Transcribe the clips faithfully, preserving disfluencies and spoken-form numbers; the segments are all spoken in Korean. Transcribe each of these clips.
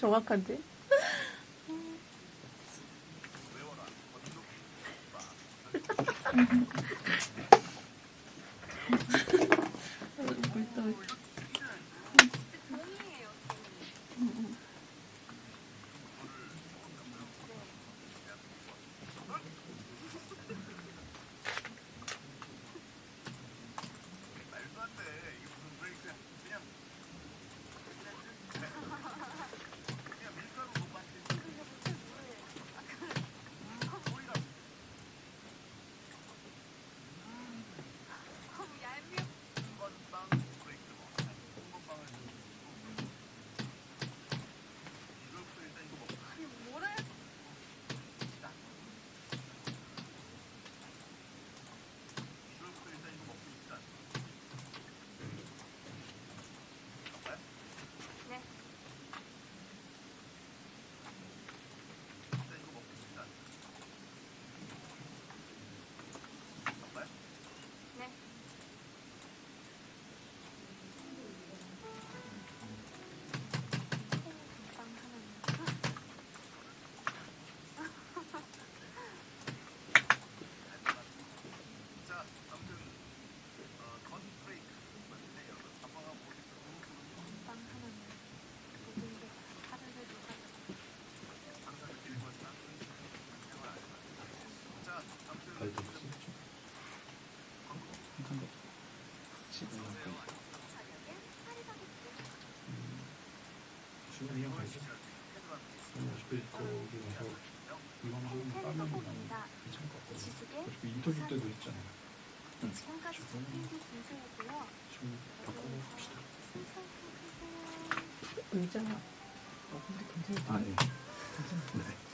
정확한데? 인터뷰 때도 있잖아요. 응. 지금 바꿔봅시다. 의자가 어, 근데 괜찮다. 아, 예. 괜찮아요. 네.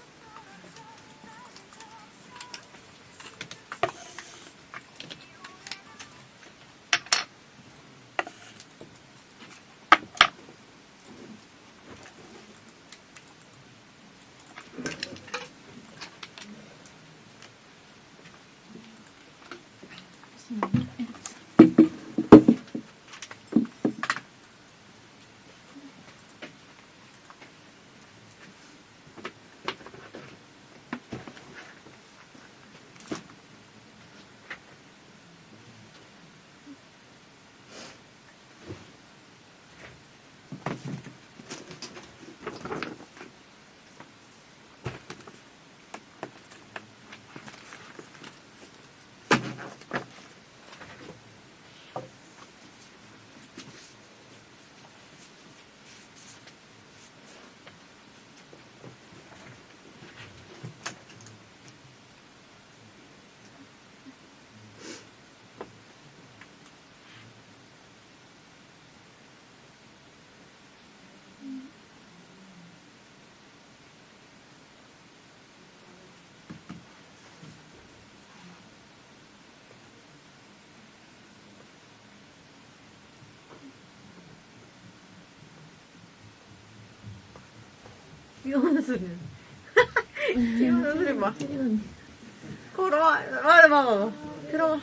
뛰어오는 소리. 뛰어오는 소리 봐. 걸어와. 맞아, 맞아. 들어와.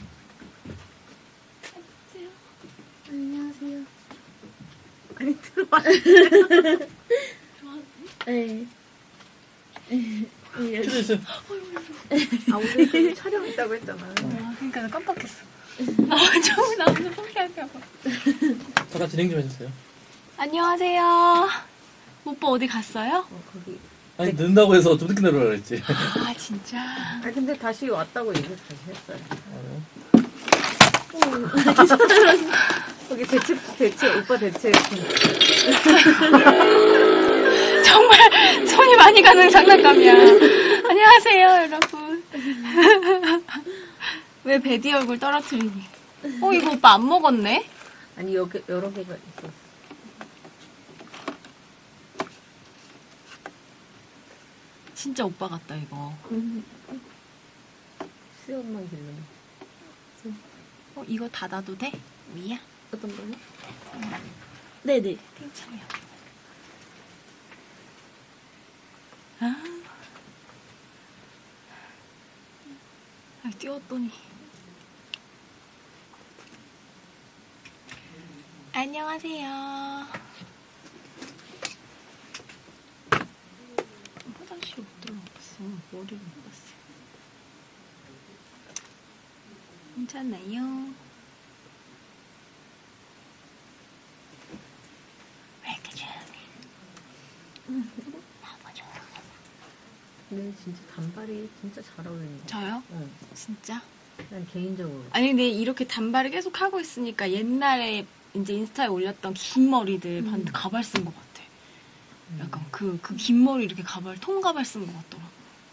안녕하세요. 아니, 들어와. 네. 아, 오늘 그 촬영 있다고 했잖아. 아, 그러니까 나 깜빡했어. 나 처음에 나오는 포기할까봐. 잠깐 진행 좀 해주세요. 안녕하세요. 오빠 어디 갔어요? 어, 거기. 아니 늦는다고 해서 좀 늦게 내려오라 그랬지. 아 진짜. 아, 근데 다시 왔다고 얘기 다시 했어요. 거기 대체, 대체, 오빠 대체. 정말 손이 많이 가는 장난감이야. 안녕하세요, 여러분. 왜 베디 얼굴 떨어뜨리니? 어, 이거 오빠 안 먹었네? 아니, 여기, 여러 개가 있어. 진짜 오빠 같다, 이거. 수염만 길르네. 어, 이거 닫아도 돼? 위야? 어떤 거요? 네네. 괜찮아요. 아. 아, 뛰었더니. 안녕하세요. 머리를 묶었어요. 괜찮나요? 왜 이렇게 조용해? 너무 조용해서. 근데 진짜 단발이 진짜 잘 어울린다. 저요? 응. 진짜? 난 개인적으로. 아니 근데 이렇게 단발을 계속 하고 있으니까 옛날에 이제 인스타에 올렸던 긴 머리들 음. 봤는데 가발 쓴 것 같아. 약간 그, 그 긴 머리 이렇게 가발, 통가발 쓴 것 같더라고.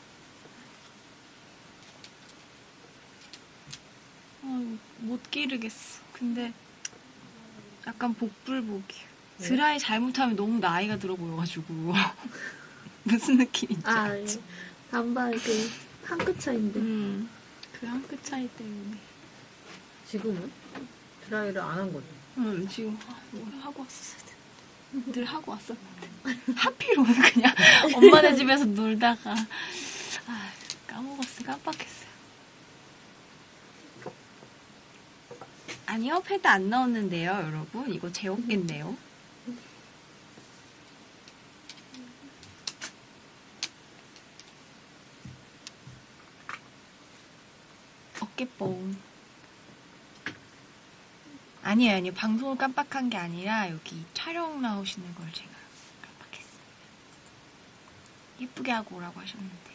아, 못 기르겠어. 근데 약간 복불복이야. 네? 드라이 잘못하면 너무 나이가 들어 보여가지고. 무슨 느낌인지 아, 알지? 예. 단발 그 한 끗 차인데. 음, 그 한 끗 차이 때문에. 지금은 드라이를 안 한 거지. 응, 지금 하, 뭐 하고 왔었어야 돼. 늘 하고 왔었는데. 하필 오늘 그냥 엄마네 집에서 놀다가 아, 까먹었어, 깜빡했어요. 아니요, 패드 안 나왔는데요, 여러분. 이거 제 어깨인데요. 어깨뽕. 아니에요, 아니에요. 방송을 깜빡한 게 아니라 여기 촬영 나오시는 걸 제가 깜빡했어요. 예쁘게 하고 오라고 하셨는데.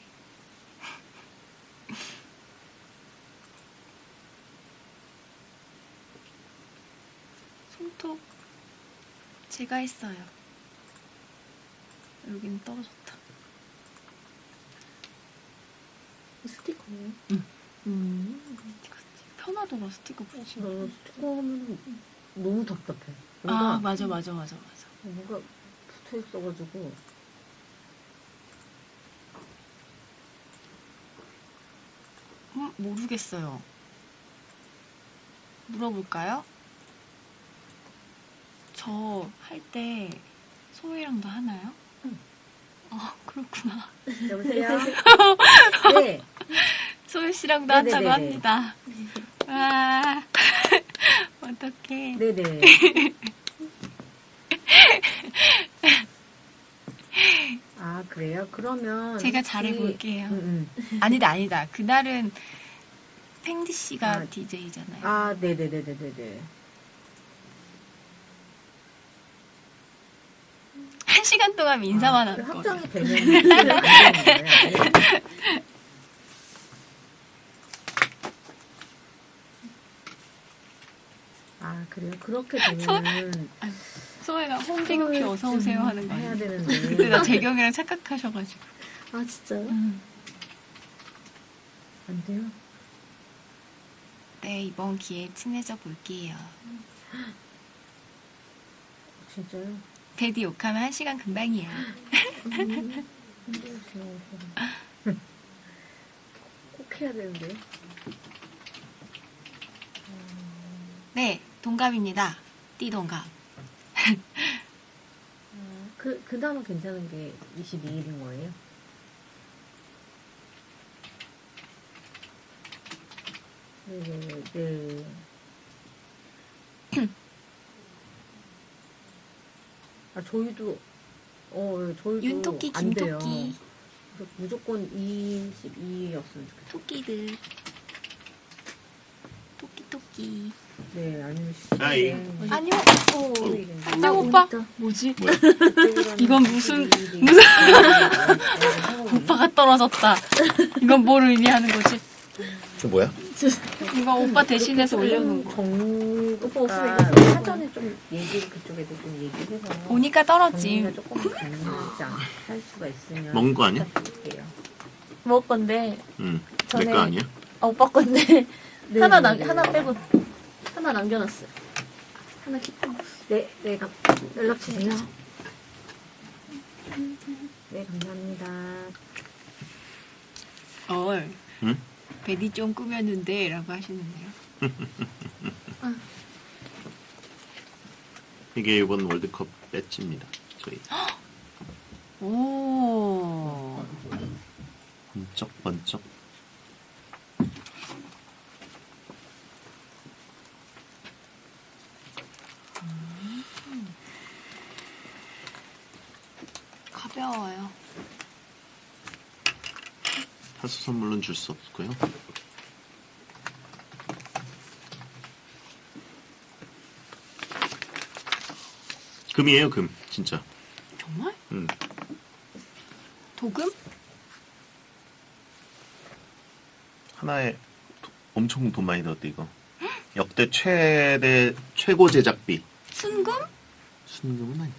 손톱 제가 했어요. 여기는 떨어졌다. 스티커예요? 음. 스티커 편하더라, 스티커 붙이면. 너 스티커 하면 너무 답답해. 아, 뭔가, 맞아, 맞아, 맞아, 맞아. 뭔가 붙어 있어가지고. 음, 모르겠어요. 물어볼까요? 저 할 때 소희랑도 하나요? 응. 아, 그렇구나. 여보세요? 네. 소희 씨랑도 네네네네. 한다고 합니다. 와, 어떡해. 네네. 아, 그래요? 그러면. 제가 혹시- 잘해볼게요. 응, 응. 아니다, 아니다. 그날은 팽디 씨가 아, 디제이잖아요. 아, 네네네네네네. 한 시간 동안 인사만 아, 할 그 거예요. 확정이 되면 안 되는 거예요. 아, 그래요? 그렇게 되면은. 소희가 홈비그키 어서오세요 하는 거 해야 아니야? 되는데. 근데 나 재경이랑 착각하셔가지고. 아, 진짜요? 음. 안 돼요? 네, 이번 기회에 친해져 볼게요. 진짜요? 데디 욕하면 한 시간 금방이야. 음, 꼭 해야 되는데. 네, 동갑입니다. 띠동갑. 아, 그, 그 다음은 괜찮은 게 이십이 일인 거예요? 네네네, 네. 아, 저희도, 어, 저희도. 윤토끼, 안 돼요. 김토끼, 그래서 무조건 이십이였으면 좋겠어요. 토끼들. 토끼, 토끼. 네, 아니면 아이. 십칠일에. 아니요, 어. 십칠일인데. 안녕, 아, 오빠. 오니까. 뭐지? 그때보다는 이건 무슨- 십일일이- 무슨- 네, 오빠가 떨어졌다. 이건 뭘 의미하는 거지? 그 뭐야? 이거 오빠 대신해서 올려놓은 거. 정우가 오빠 없으니까. 사전에 좀 얘기 그쪽에도 좀 얘기해서 오니까 정리가 떨어짐. 조금 가능하지 않- 할 수가 있으면 먹은 거 아니야? 부탁드릴게요. 먹을 건데, 응. 전에- 내 거 아니야? 아, 오빠 건데, 네, 하나, 네, 남, 네. 하나 빼고, 하나 남겨놨어요. 하나 킵. 네, 네, 감, 연락 주세요. 네, 감사합니다. 얼. 응? 베디 좀 꾸몄는데 라고 하시는데요. 이게 이번 월드컵 배지입니다. 저희 오. 번쩍 번쩍. 가벼워요. 카스 선물은 줄 수 없고요. 금이에요, 금. 진짜. 정말? 음. 도금? 하나에 도- 엄청 돈 많이 들었대, 이거. 역대 최대, 최고 제작비. 순금? 순금은 아니지.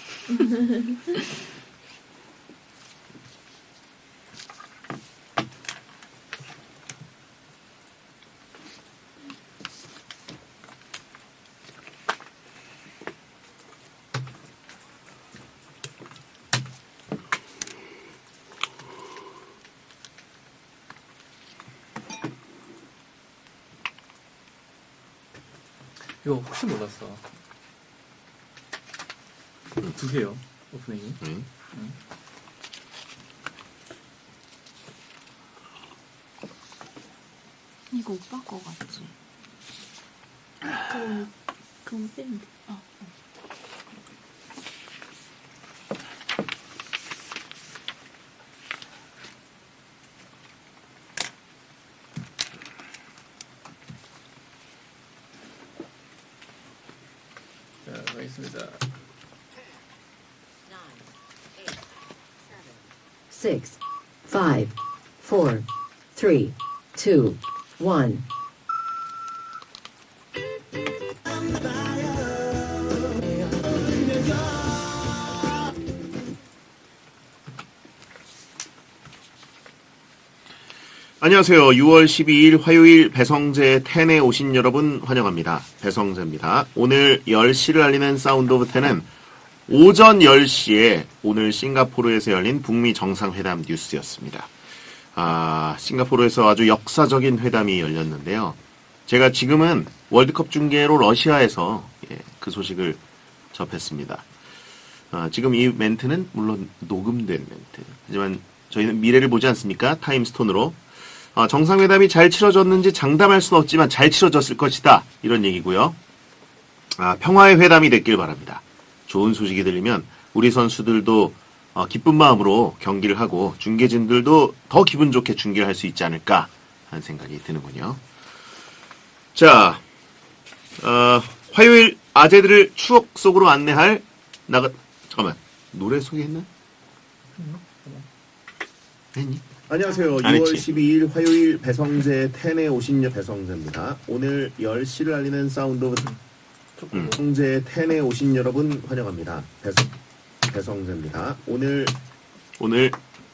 이거 혹시 몰랐어. 두 개요, 오프닝이. 응? 이거 오빠 거 같지? 그럼 그럼 빼면 돼. 어. 자, 가겠습니다. Six, five, four, three, two, one. 안녕하세요. 유월 십이일 화요일 배성재 텐에 오신 여러분 환영합니다. 배성재입니다. 오늘 열 시를 알리는 사운드 오브 텐은 오전 열 시에 오늘 싱가포르에서 열린 북미 정상회담 뉴스였습니다. 아, 싱가포르에서 아주 역사적인 회담이 열렸는데요. 제가 지금은 월드컵 중계로 러시아에서 예, 그 소식을 접했습니다. 아, 지금 이 멘트는 물론 녹음된 멘트. 하지만 저희는 미래를 보지 않습니까? 타임스톤으로. 아, 정상회담이 잘 치러졌는지 장담할 수는 없지만 잘 치러졌을 것이다. 이런 얘기고요. 아, 평화의 회담이 됐길 바랍니다. 좋은 소식이 들리면 우리 선수들도 어, 기쁜 마음으로 경기를 하고 중계진들도 더 기분 좋게 중계를 할 수 있지 않을까 하는 생각이 드는군요. 자, 어, 화요일 아재들을 추억 속으로 안내할 나가 잠깐만 노래 소개했나? 했니? 안녕하세요. 안 유월 했지. 십이일 화요일 배성재 텐에 오신 여 배성재입니다. 오늘 열 시를 알리는 사운드 오브 음. 배성재 텐에 오신 여러분 환영합니다. 배성, 배성재입니다. 오늘 오늘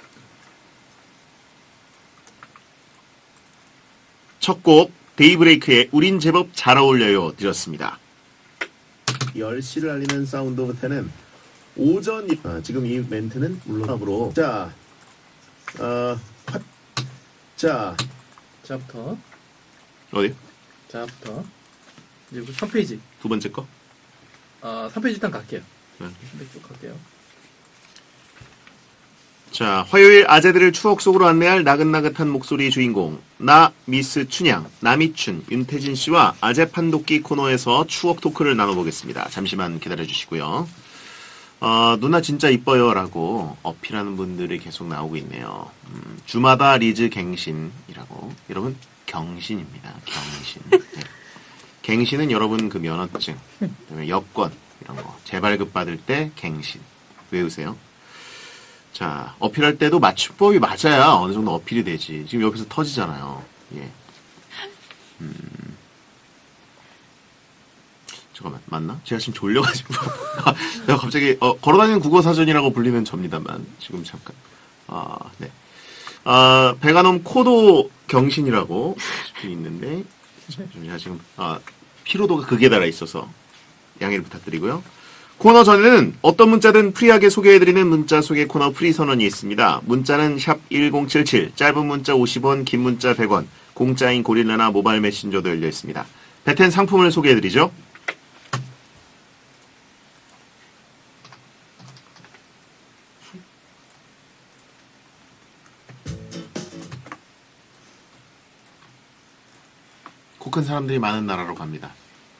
첫 곡 데이브레이크의 우린 제법 잘 어울려요 드렸습니다. 열 시를 알리는 사운드 오브 텐은 오전 아, 지금 이 멘트는 물론으로 자, 어, 화, 자, 자부터, 어디? 자부터. 이제 삼 페이지. 두 번째 거? 아, 삼 페이지 일단 갈게요. 네. 네, 쭉 갈게요. 자, 화요일 아재들을 추억 속으로 안내할 나긋나긋한 목소리의 주인공 나 미스 춘향, 남이춘, 윤태진 씨와 아재 판독기 코너에서 추억 토크를 나눠보겠습니다. 잠시만 기다려주시고요. 어, 누나 진짜 이뻐요 라고 어필하는 분들이 계속 나오고 있네요. 음, 주마다 리즈 갱신이라고. 여러분 경신입니다. 경신. 네. 갱신은 여러분 그 면허증, 그다음에 여권 이런 거 재발급 받을 때 갱신 외우세요. 자, 어필할 때도 맞춤법이 맞아야 어느 정도 어필이 되지. 지금 옆에서 터지잖아요. 예. 음. 잠깐만, 맞나? 제가 지금 졸려가지고. 내가 갑자기, 어, 걸어다니는 국어사전이라고 불리는 접니다만. 지금 잠깐. 아, 네. 아, 배가놈 코도 경신이라고 있는데. 제가 지금, 아, 피로도가 극에 달아 있어서 양해를 부탁드리고요. 코너 전에는 어떤 문자든 프리하게 소개해드리는 문자 소개 코너 프리 선언이 있습니다. 문자는 샵 일공칠칠, 짧은 문자 오십 원, 긴 문자 백 원, 공짜인 고릴라나 모바일 메신저도 열려 있습니다. 배텐 상품을 소개해드리죠. 코 큰 사람들이 많은 나라로 갑니다.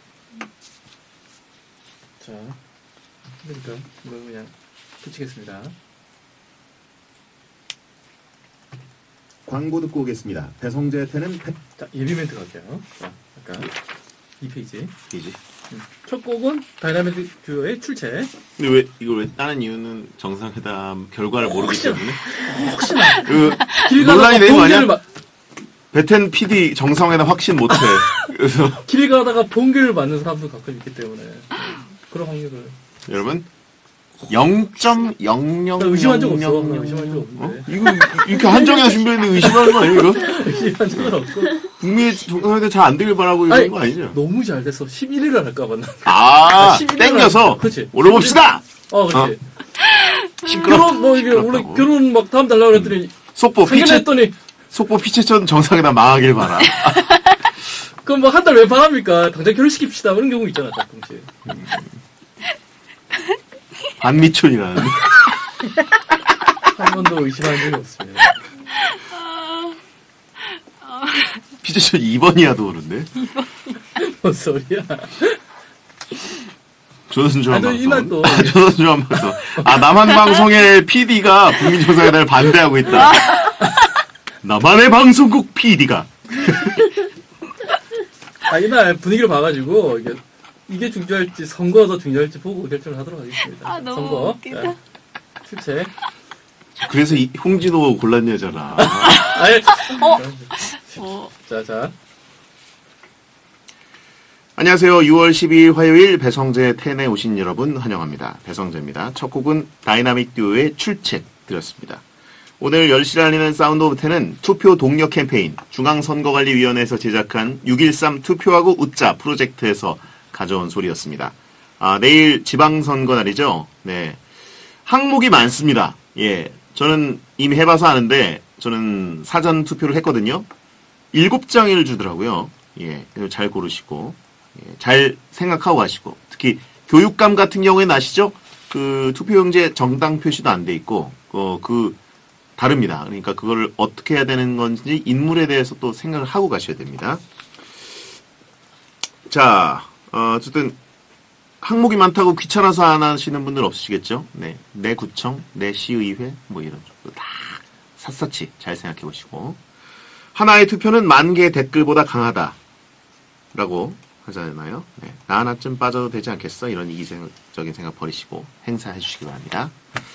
자, 그러니까 이거 그냥 붙이겠습니다. 광고 듣고 오겠습니다. 배성재 텐은 패... 자, 예비 멘트 갈게요. 자, 잠깐. 이 페이지. 이지. 첫 곡은 다이나믹 듀오의 출첵. 근데 왜 이걸 왜 따는 이유는 정상회담 결과를 모르기 혹시나. 때문에. 혹시나. 그 길 논란이 가다가 되는 거 아니야? 번개를 마- 베텐 피디 정상회담 확신 못해. 그래서 길 가다가 번개를 맞는 사람도 가끔 있기 때문에 그런 확률을. 여러분 영 점 영영 나 의심한 적 없어. 나 의심한 적 어? 없는데. 이거 이렇게 한정에서 준비했는데 의심하는 거 아니에요, 이거? 의심한 적은 없고. 북미 정상회담 잘 안 되길 바라고 이런 아니, 거 아니죠? 너무 잘 됐어. 십일 일을 할까 봐. 나. 아, 십일 일을 땡겨서 그렇지. 올려봅시다. 어, 그렇지. 시끄럽다. 결혼 뭐 이게 원래 시끄럽다고. 결혼 막 다음 달라고 그랬더니 속보 피체 상견했더니 속보 피체천 정상회담 망하길 바라. 그럼 뭐 한 달 외판합니까? 당장 결혼시킵시다. 그런 경우 있잖아, 딱 동시에. 반미촌이라는. 한 번도 의심한 적이 없습니다. 피체천 이 번이야도 오른데. 뭔 소리야? 조선조합 아니, 또 이날 방송. 또- 아, 조선조합 방송. 아, 남한 방송의 피디가 북미 정상회담을 반대하고 있다. 남한의 방송국 피디가. 아, 이날 분위기를 봐가지고, 이게, 이게 중요할지, 선거가 더 중요할지 보고 결정을 하도록 하겠습니다. 아, 너무 선거. 웃기다. 자, 출첵. 그래서 이, 홍진호 골란 여자라. 아예, 어. 어. 자, 자. 안녕하세요. 유월 십이일 화요일 배성재 텐에 오신 여러분 환영합니다. 배성재입니다. 첫 곡은 다이나믹 듀오의 출첵 드렸습니다. 오늘 열 시를 알리는 사운드 오브 텐은 투표 동력 캠페인 중앙선거관리위원회에서 제작한 육점일삼 투표하고 웃자 프로젝트에서 가져온 소리였습니다. 아, 내일 지방선거 날이죠. 네. 항목이 많습니다. 예. 저는 이미 해봐서 아는데 저는 사전 투표를 했거든요. 일곱 장을 주더라고요. 예. 그래서 잘 고르시고 예, 잘 생각하고 하시고 특히 교육감 같은 경우에는 아시죠? 그 투표용지에 정당 표시도 안 돼 있고 어, 그 다릅니다. 그러니까 그걸 어떻게 해야 되는 건지 인물에 대해서 또 생각을 하고 가셔야 됩니다. 자, 어, 어쨌든 항목이 많다고 귀찮아서 안 하시는 분들 없으시겠죠? 네, 내 구청, 내 시의회 뭐 이런 쪽도 다 샅샅이 잘 생각해 보시고 하나의 투표는 만 개의 댓글보다 강하다라고 하잖아요. 네, 나 하나쯤 빠져도 되지 않겠어? 이런 이기적인 생각 버리시고 행사해 주시기 바랍니다.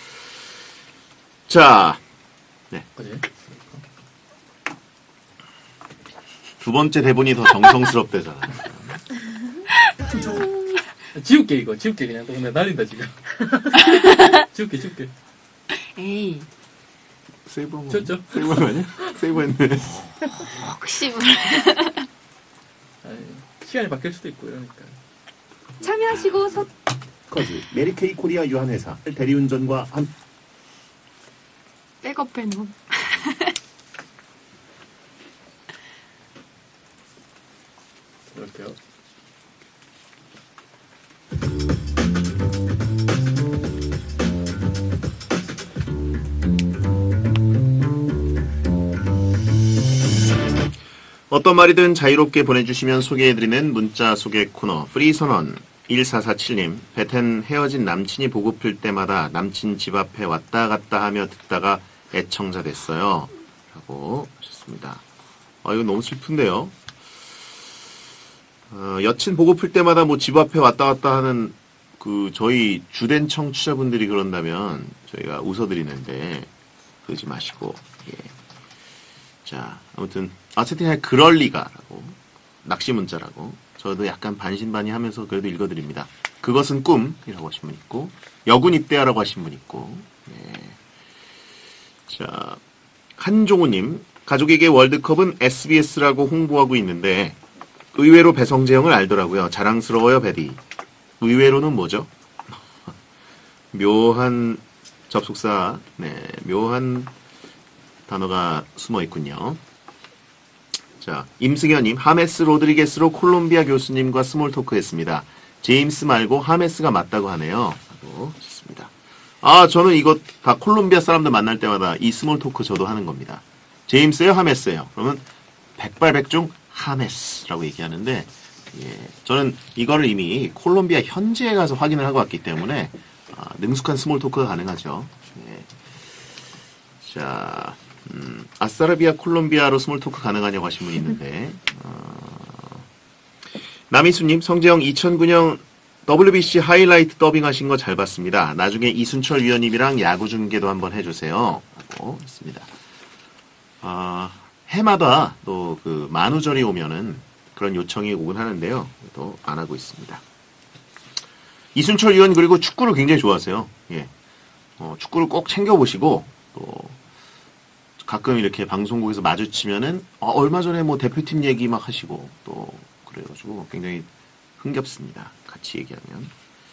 자, 그지? 두 번째 대본이 더 정성스럽대잖아. 지울게, 이거. 지울게, 그냥. 또 근데 날린다, 지금. 지울게, 지울게. 에이. 세이브한 거 쳤죠? 세이브한 거 아니야? 세이브했네. 혹시 뭐. 아니, 시간이 바뀔 수도 있고, 이러니까. 참여하시고 서 커즈 메리케이 코리아 유한회사 대리운전과 한 백업 해놓은. 이럴게요. 어떤 말이든 자유롭게 보내주시면 소개해드리는 문자 소개 코너 프리선언 일사사칠님 베텐 헤어진 남친이 보고플 때마다 남친 집 앞에 왔다 갔다 하며 듣다가 애청자 됐어요 라고 하셨습니다. 아 이거 너무 슬픈데요. 어, 여친 보고플 때마다 뭐 집 앞에 왔다 갔다 하는 그 저희 주된 청취자분들이 그런다면 저희가 웃어드리는데 그러지 마시고 예. 자 아무튼 아 채팅에 그럴 리가라고 낚시 문자라고 저도 약간 반신반의하면서 그래도 읽어드립니다. 그것은 꿈이라고 하신 분 있고 여군 입대하라고 하신 분 있고 네. 자 한종우님 가족에게 월드컵은 에스비에스라고 홍보하고 있는데 의외로 배성재 형을 알더라고요. 자랑스러워요 베디. 의외로는 뭐죠? 묘한 접속사 네 묘한 단어가 숨어 있군요. 자, 임승현님, 하메스 로드리게스로 콜롬비아 교수님과 스몰 토크 했습니다. 제임스 말고 하메스가 맞다고 하네요. 하고 좋습니다. 아, 저는 이거 다 콜롬비아 사람들 만날 때마다 이 스몰 토크 저도 하는 겁니다. 제임스예요, 하메스예요? 그러면 백발백중 하메스라고 얘기하는데, 예, 저는 이거를 이미 콜롬비아 현지에 가서 확인을 하고 왔기 때문에 아, 능숙한 스몰 토크가 가능하죠. 예. 자, 음, 아싸라비아 콜롬비아로 스몰 토크 가능하냐고 하신 분이 있는데, 어, 남희수님, 성재형 이천구 년 더블유비씨 하이라이트 더빙 하신 거 잘 봤습니다. 나중에 이순철 위원님이랑 야구 중계도 한번 해주세요. 하고 있습니다. 아, 해마다 또 그 만우절이 오면은 그런 요청이 오긴 하는데요. 또 안 하고 있습니다. 이순철 위원 그리고 축구를 굉장히 좋아하세요. 예. 어, 축구를 꼭 챙겨보시고, 또, 가끔 이렇게 방송국에서 마주치면은, 어, 얼마 전에 뭐 대표팀 얘기 막 하시고, 또, 그래가지고 굉장히 흥겹습니다. 같이 얘기하면.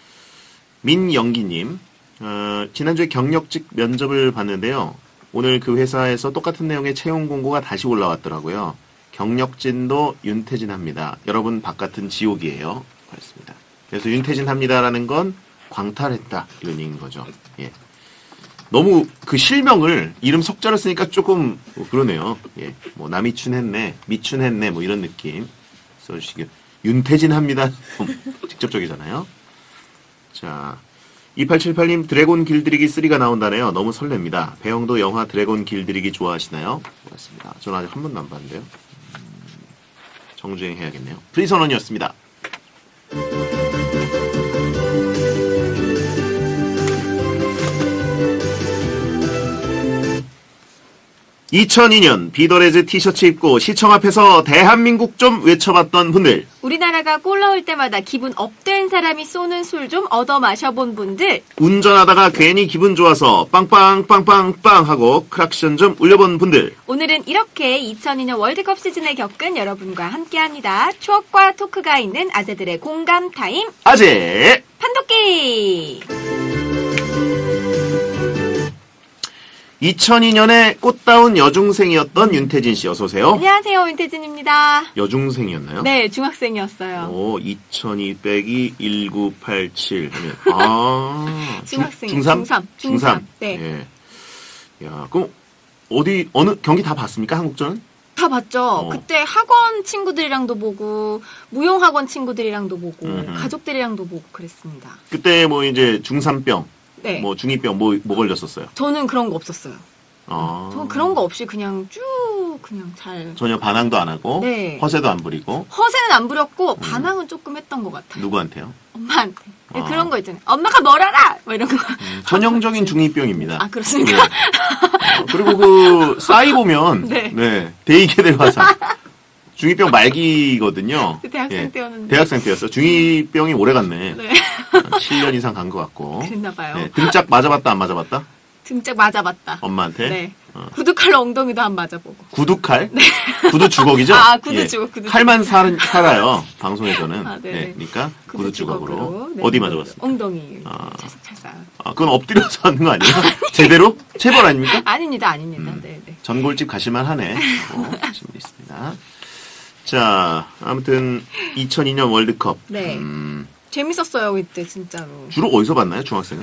민영기님, 어, 지난주에 경력직 면접을 봤는데요. 오늘 그 회사에서 똑같은 내용의 채용 공고가 다시 올라왔더라고요. 경력진도 윤태진 합니다. 여러분 바깥은 지옥이에요. 그렇습니다. 그래서 윤태진 합니다라는 건 광탈했다 이런 얘기인 거죠. 예. 너무 그 실명을 이름 석자를 쓰니까 조금 뭐 그러네요. 예. 뭐 남이춘 했네, 미춘 했네 뭐 이런 느낌 써주시길. 윤태진 합니다. 직접적이잖아요. 자, 이팔칠팔 님 드래곤 길들이기 쓰리가 나온다네요. 너무 설렙니다. 배영도 영화 드래곤 길들이기 좋아하시나요? 고맙습니다. 저는 아직 한 번도 안 봤는데요. 음, 정주행 해야겠네요. 프리선언이었습니다. 이천이 년 비더레즈 티셔츠 입고 시청 앞에서 대한민국 좀 외쳐봤던 분들, 우리나라가 골 넣을 때마다 기분 업된 사람이 쏘는 술 좀 얻어 마셔본 분들, 운전하다가 괜히 기분 좋아서 빵빵빵빵빵 하고 크락션 좀 울려본 분들, 오늘은 이렇게 이천이 년 월드컵 시즌을 겪은 여러분과 함께합니다. 추억과 토크가 있는 아재들의 공감 타임 아재 판독기. 이천이 년에 꽃다운 여중생이었던 윤태진 씨 어서 오세요. 안녕하세요, 윤태진입니다. 여중생이었나요? 네, 중학생이었어요. 오, 이천이 빼기 천구백팔십칠 하면 아 중학생, 중, 중삼? 중삼, 중삼. 네. 예. 야, 그럼 어디 어느 경기 다 봤습니까? 한국전은? 다 봤죠. 어. 그때 학원 친구들이랑도 보고 무용학원 친구들이랑도 보고 음흠. 가족들이랑도 보고 그랬습니다. 그때 뭐 이제 중삼병, 네. 뭐 중이병 뭐, 뭐 걸렸었어요? 저는 그런 거 없었어요. 아. 저는 그런 거 없이 그냥 쭉 그냥 잘. 전혀 반항도 안 하고 네. 허세도 안 부리고 허세는 안 부렸고 반항은 조금 했던 것 같아요. 누구한테요? 엄마한테. 아. 그런 거 있잖아요. 엄마가 뭘 알아! 뭐 이런 거. 음, 전형적인 중이병입니다. 아, 그렇습니까? 네. 어, 그리고 그 싸이 보면 네. 네, 대이계들 화상 중이병 말기거든요. 그 대학생 예, 때였는데. 대학생 때였어. 중이병이 오래 갔네. 네. 한 칠 년 이상 간 것 같고. 그랬나봐요. 네, 등짝 맞아봤다 안 맞아봤다? 등짝 맞아봤다. 엄마한테? 네. 어. 구두칼로 엉덩이도 한 맞아보고. 구두칼? 구두 주걱이죠? 아, 구두 주걱, 구두 칼만 살, 살아요. 방송에서는. 아, 네네. 네, 그러니까 구두, 구두 주걱으로. 주걱으로. 네. 어디 맞아봤습니까? 엉덩이. 아. 찰싹찰싹. 아, 그건 엎드려서 하는 거 아니에요? 제대로? 체벌 아닙니까? 아닙니다, 아닙니다. 음. 네, 네. 전골집 가실만 하네. 어, 하신 분 있습니다. 자, 아무튼 이천이 년 월드컵. 네. 음, 재밌었어요, 그때, 진짜로. 주로 어디서 봤나요, 중학생은?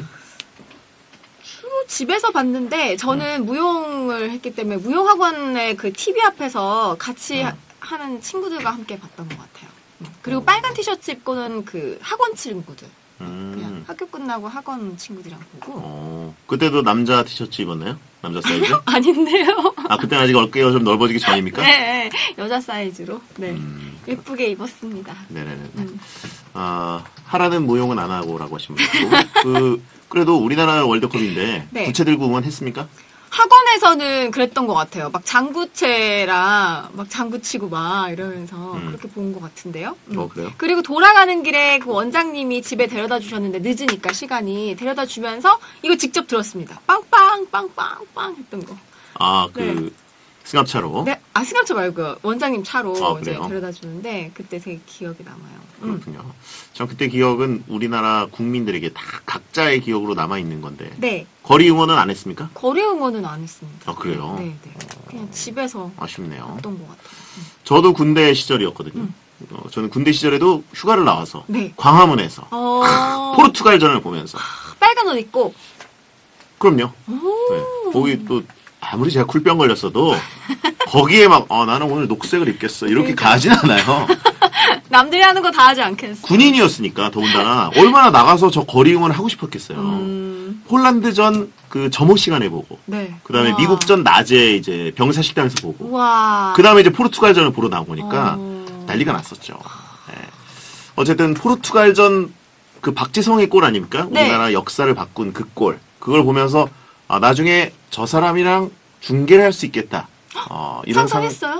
주로 집에서 봤는데, 저는 무용을 했기 때문에, 무용학원의 그 티비 앞에서 같이 음. 하- 하는 친구들과 함께 봤던 것 같아요. 음. 그리고 빨간 티셔츠 입고는 그 학원 친구들. 그냥 음. 학교 끝나고 학원 친구들이랑 보고. 어, 그때도 남자 티셔츠 입었나요? 남자 사이즈? 아닌데요? 아, 그때는 아직 어깨가 좀 넓어지기 전입니까? 네, 여자 사이즈로. 네. 음, 예쁘게 입었습니다. 네네네. 음. 아, 하라는 무용은 안 하고라고 하신 분 있고. 그, 그래도 우리나라 월드컵인데, 네. 부채 들고 응원했습니까? 학원에서는 그랬던 것 같아요. 막 장구채랑 막 장구치고 막 이러면서 음. 그렇게 본 것 같은데요. 음. 어, 그래요? 그리고 돌아가는 길에 그 원장님이 집에 데려다 주셨는데 늦으니까 시간이 데려다 주면서 이거 직접 들었습니다. 빵빵 빵빵 빵 했던 거. 아, 그, 네. 승합차로? 네, 아 승합차 말고 원장님 차로 아, 이제 그래요? 데려다 주는데 그때 되게 기억이 남아요. 음. 그렇군요. 전 그때 기억은 우리나라 국민들에게 다 각자의 기억으로 남아있는 건데, 네, 거리 응원은 안 했습니까? 거리 응원은 안 했습니다. 아, 그래요? 네, 네. 그냥 집에서 아쉽네요. 했던 것 같아요. 저도 군대 시절이었거든요. 음. 어, 저는 군대 시절에도 휴가를 나와서 네. 광화문에서 어, 포르투갈전을 보면서 빨간 옷 입고. 그럼요. 네. 거기 또 아무리 제가 쿨병 걸렸어도 거기에 막 어, 나는 오늘 녹색을 입겠어 이렇게 그러니까. 가진 않아요. 남들이 하는 거 다 하지 않겠어. 군인이었으니까 더군다나 얼마나 나가서 저 거리 응원을 하고 싶었겠어요. 음, 홀란드전 그 점호 시간에 보고, 네. 그 다음에 우와. 미국전 낮에 이제 병사 식당에서 보고, 우와. 그 다음에 이제 포르투갈전을 보러 나오니까 어. 난리가 났었죠. 예. 어쨌든 포르투갈전 그 박지성의 골 아닙니까? 네. 우리나라 역사를 바꾼 그 골. 그걸 보면서 아, 나중에 저 사람이랑 중계를 할 수 있겠다. 어, 이런 상 상상했어요?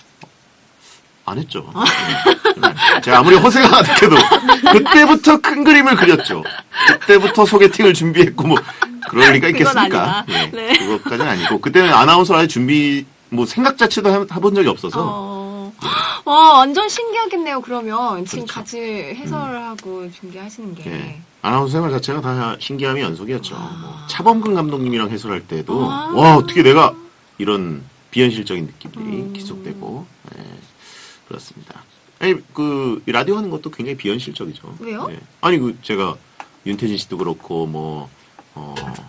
안 했죠. 네. 제가 아무리 허세가 가득해도 그때부터 큰 그림을 그렸죠. 그때부터 소개팅을 준비했고 뭐 그럴 리가 그건 있겠습니까? 아니다. 예, 네. 그것까지는 아니고 그때는 아나운서를 아예 준비 뭐 생각 자체도 해- 해본 적이 없어서 어. 와, 완전 신기하겠네요, 그러면. 지금 그렇죠. 같이 해설을 하고 중계하시는 게. 예. 아나운서 생활 자체가 다 신기함이 연속이었죠. 뭐 차범근 감독님이랑 해설할 때도 아. 와 어떻게 내가 이런 비현실적인 느낌들이 음. 계속되고 예, 그렇습니다. 아니 그 라디오 하는 것도 굉장히 비현실적이죠. 왜요? 예. 아니 그 제가 윤태진 씨도 그렇고 뭐 어,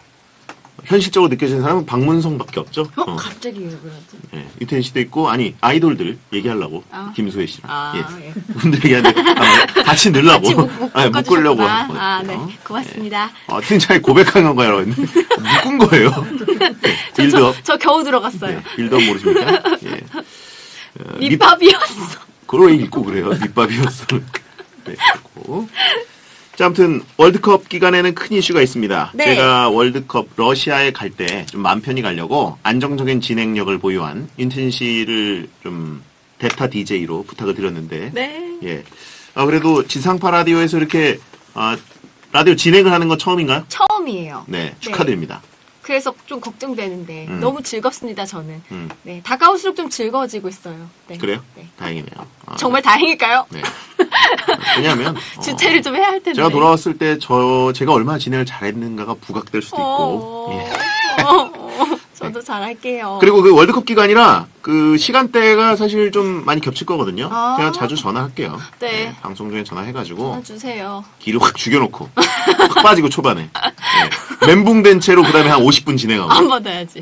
현실적으로 느껴지는 사람은 박문성밖에 없죠. 어? 어. 갑자기 왜 그러지? 예, 유태인 씨도 있고 아니 아이돌들 얘기하려고 아. 김수혜 씨랑 아, 예. 예. 분들 얘기하는데 아, 같이 넣으려고 같이 못, 못 아니, 묶으려고 묶어주셨구나. 하는 아, 거예요. 네. 고맙습니다. 어, 팀장이 고백한 건가요? 했는데 묶은 거예요. 네, 저, 빌드업. 저, 저 겨우 들어갔어요. 네, 빌드업 모르십니까? 예. 어, 밑- 밑밥이었어. 그걸 왜 읽고 그래요? 밑밥이었어. 네, 그렇고. 자, 아무튼 월드컵 기간에는 큰 이슈가 있습니다. 네. 제가 월드컵 러시아에 갈 때 좀 마음 편히 가려고 안정적인 진행력을 보유한 윤태진 씨를 좀 대타 디제이로 부탁을 드렸는데 네. 예. 아, 그래도 지상파 라디오에서 이렇게 아, 라디오 진행을 하는 건 처음인가요? 처음이에요. 네, 축하드립니다. 그래서 좀 걱정되는데 음. 너무 즐겁습니다, 저는. 음, 네. 다가올수록 좀 즐거워지고 있어요. 네. 그래요? 네. 다행이네요. 아, 정말 다행일까요? 네. 왜냐하면 어, 주체를 좀 해야 할 텐데. 제가 돌아왔을 때 저 제가 얼마나 진행을 잘했는가가 부각될 수도 있고. 어, 예. 어, 어, 저도 잘할게요. 그리고 그 월드컵 기간이라 그 시간대가 사실 좀 많이 겹칠 거거든요. 아. 제가 자주 전화할게요. 네. 방송 중에 전화해가지고 전화 주세요. 기를 확 죽여놓고 확 빠지고 초반에 네. 멘붕된 채로 그다음에 한 오십 분 진행하고. 안 받아야지.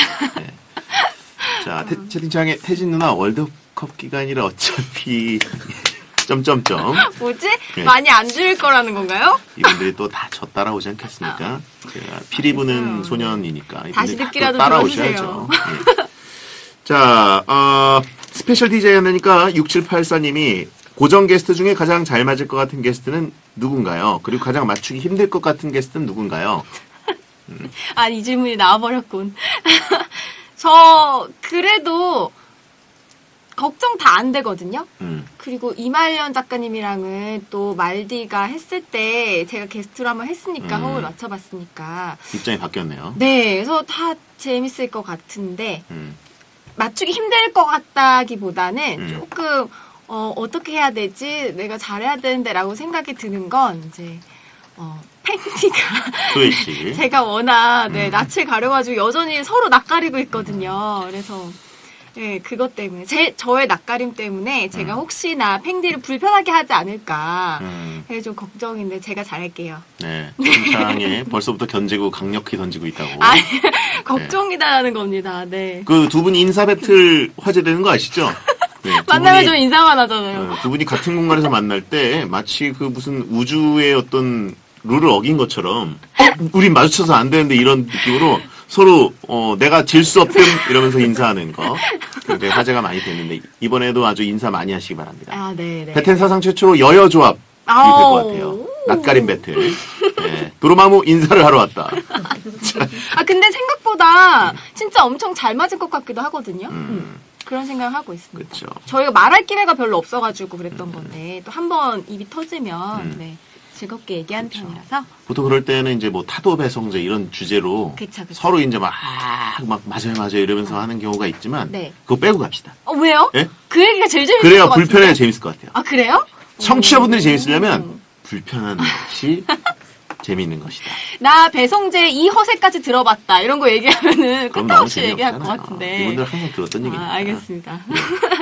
자 태, 채팅창에 태진 누나 월드컵 기간이라 어차피 점점점 뭐지? 네. 많이 안 줄 거라는 건가요? 이분들이 또 다 저 따라오지 않겠습니까? 제가 피리 부는 알겠어요. 소년이니까 이분들이 다시 다 듣기라도 또 따라오셔야죠. 들어주세요. 예. 자, 어, 스페셜 디제이 하니까 육칠팔사님이 고정 게스트 중에 가장 잘 맞을 것 같은 게스트는 누군가요? 그리고 가장 맞추기 힘들 것 같은 게스트는 누군가요? 아, 이 질문이 나와버렸군. 저, 그래도, 걱정 다 안 되거든요? 음, 그리고 이말년 작가님이랑은 또 말디가 했을 때 제가 게스트로 한번 했으니까 음. 호흡을 맞춰봤으니까. 입장이 바뀌었네요. 네, 그래서 다 재밌을 것 같은데, 음, 맞추기 힘들 것 같다기보다는 음. 조금, 어, 어떻게 해야 되지? 내가 잘해야 되는데 라고 생각이 드는 건, 이제, 어, 팬티가. 소혜 씨. 제가 워낙, 네, 음. 낯을 가려가지고 여전히 서로 낯가리고 있거든요. 그래서, 네, 그것 때문에. 제, 저의 낯가림 때문에 제가 음. 혹시나 팽디를 불편하게 하지 않을까. 음, 그게 좀 걱정인데 제가 잘할게요. 네. 팀장에 벌써부터 견제고 강력히 던지고 있다고. 아니, 걱정이다라는 겁니다. 네. 그 두 분이 인사 배틀 화제되는 거 아시죠? 네, 두 만나면 분이- 좀 인사만 하잖아요. 어, 두 분이 같은 공간에서 만날 때 마치 그 무슨 우주의 어떤 룰을 어긴 것처럼 어, 우린 마주쳐서 안 되는데 이런 느낌으로 서로 어, 내가 질 수 없음 이러면서 인사하는 거 굉장히 화제가 많이 됐는데 이번에도 아주 인사 많이 하시기 바랍니다. 아, 네, 네. 배텐 사상 최초로 여여 조합이 될 것 아우. 같아요. 낯가림 배틀. 네, 도로마무 인사를 하러 왔다. 아, 근데 생각보다 진짜 엄청 잘 맞을 것 같기도 하거든요. 음. 음, 그런 생각을 하고 있습니다. 그렇죠. 저희가 말할 기회가 별로 없어가지고 그랬던 건데 또 한 번 입이 터지면 음. 네, 즐겁게 얘기하는 그쵸. 편이라서 보통 그럴 때는 이제 뭐 타도 배성재 이런 주제로 그쵸, 그쵸. 서로 이제 막, 아, 막 맞아요 맞아요 이러면서 하는 경우가 있지만 네. 그거 빼고 갑시다. 어, 왜요? 예? 그 얘기가 제일 재밌을 그래야 것 같은데. 불편해야 재밌을 것 같아요. 아, 그래요? 청취자분들이 오. 재밌으려면 불편한 것이 재미있는 것이다. 나 배성재 이 허세까지 들어봤다 이런 거 얘기하면은 그럼 끝도 너무 없이 얘기할 것 재미없잖아요. 같은데. 이분들 항상 들었던 얘기니까. 아, 알겠습니다.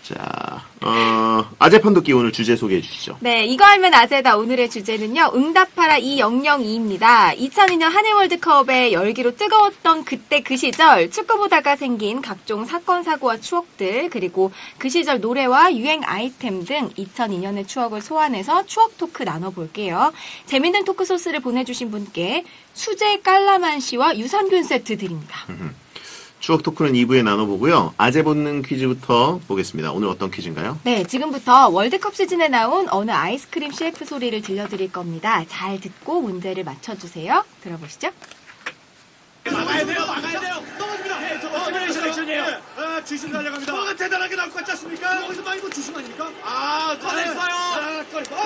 자, 어, 아재 판독기 오늘 주제 소개해 주시죠. 네, 이거 알면 아재다. 오늘의 주제는요. 응답하라 이천이입니다. 이천이 년 한일 월드컵의 열기로 뜨거웠던 그때 그 시절 축구 보다가 생긴 각종 사건 사고와 추억들 그리고 그 시절 노래와 유행 아이템 등 이천이 년의 추억을 소환해서 추억 토크 나눠볼게요. 재밌는 토크 소스를 보내주신 분께 수제 깔라만시와 유산균 세트 드립니다. 추억 토크는 이 부에 나눠보고요. 아재 본능 퀴즈부터 보겠습니다. 오늘 어떤 퀴즈인가요? 네, 지금부터 월드컵 시즌에 나온 어느 아이스크림 셰프 소리를 들려드릴 겁니다. 잘 듣고 문제를 맞춰주세요. 들어보시죠. 막아야 돼요, 막아야 돼요. 넘어집니다. 네, 저 어드레이션 액션이에요. 아, 주심 달려갑니다. 뭐가 대단하게 나올 것 같지 않습니까? 거기서 많이 뭐 주심 아닙니까? 아, 꺼냈어요. 아, 꺼냈어.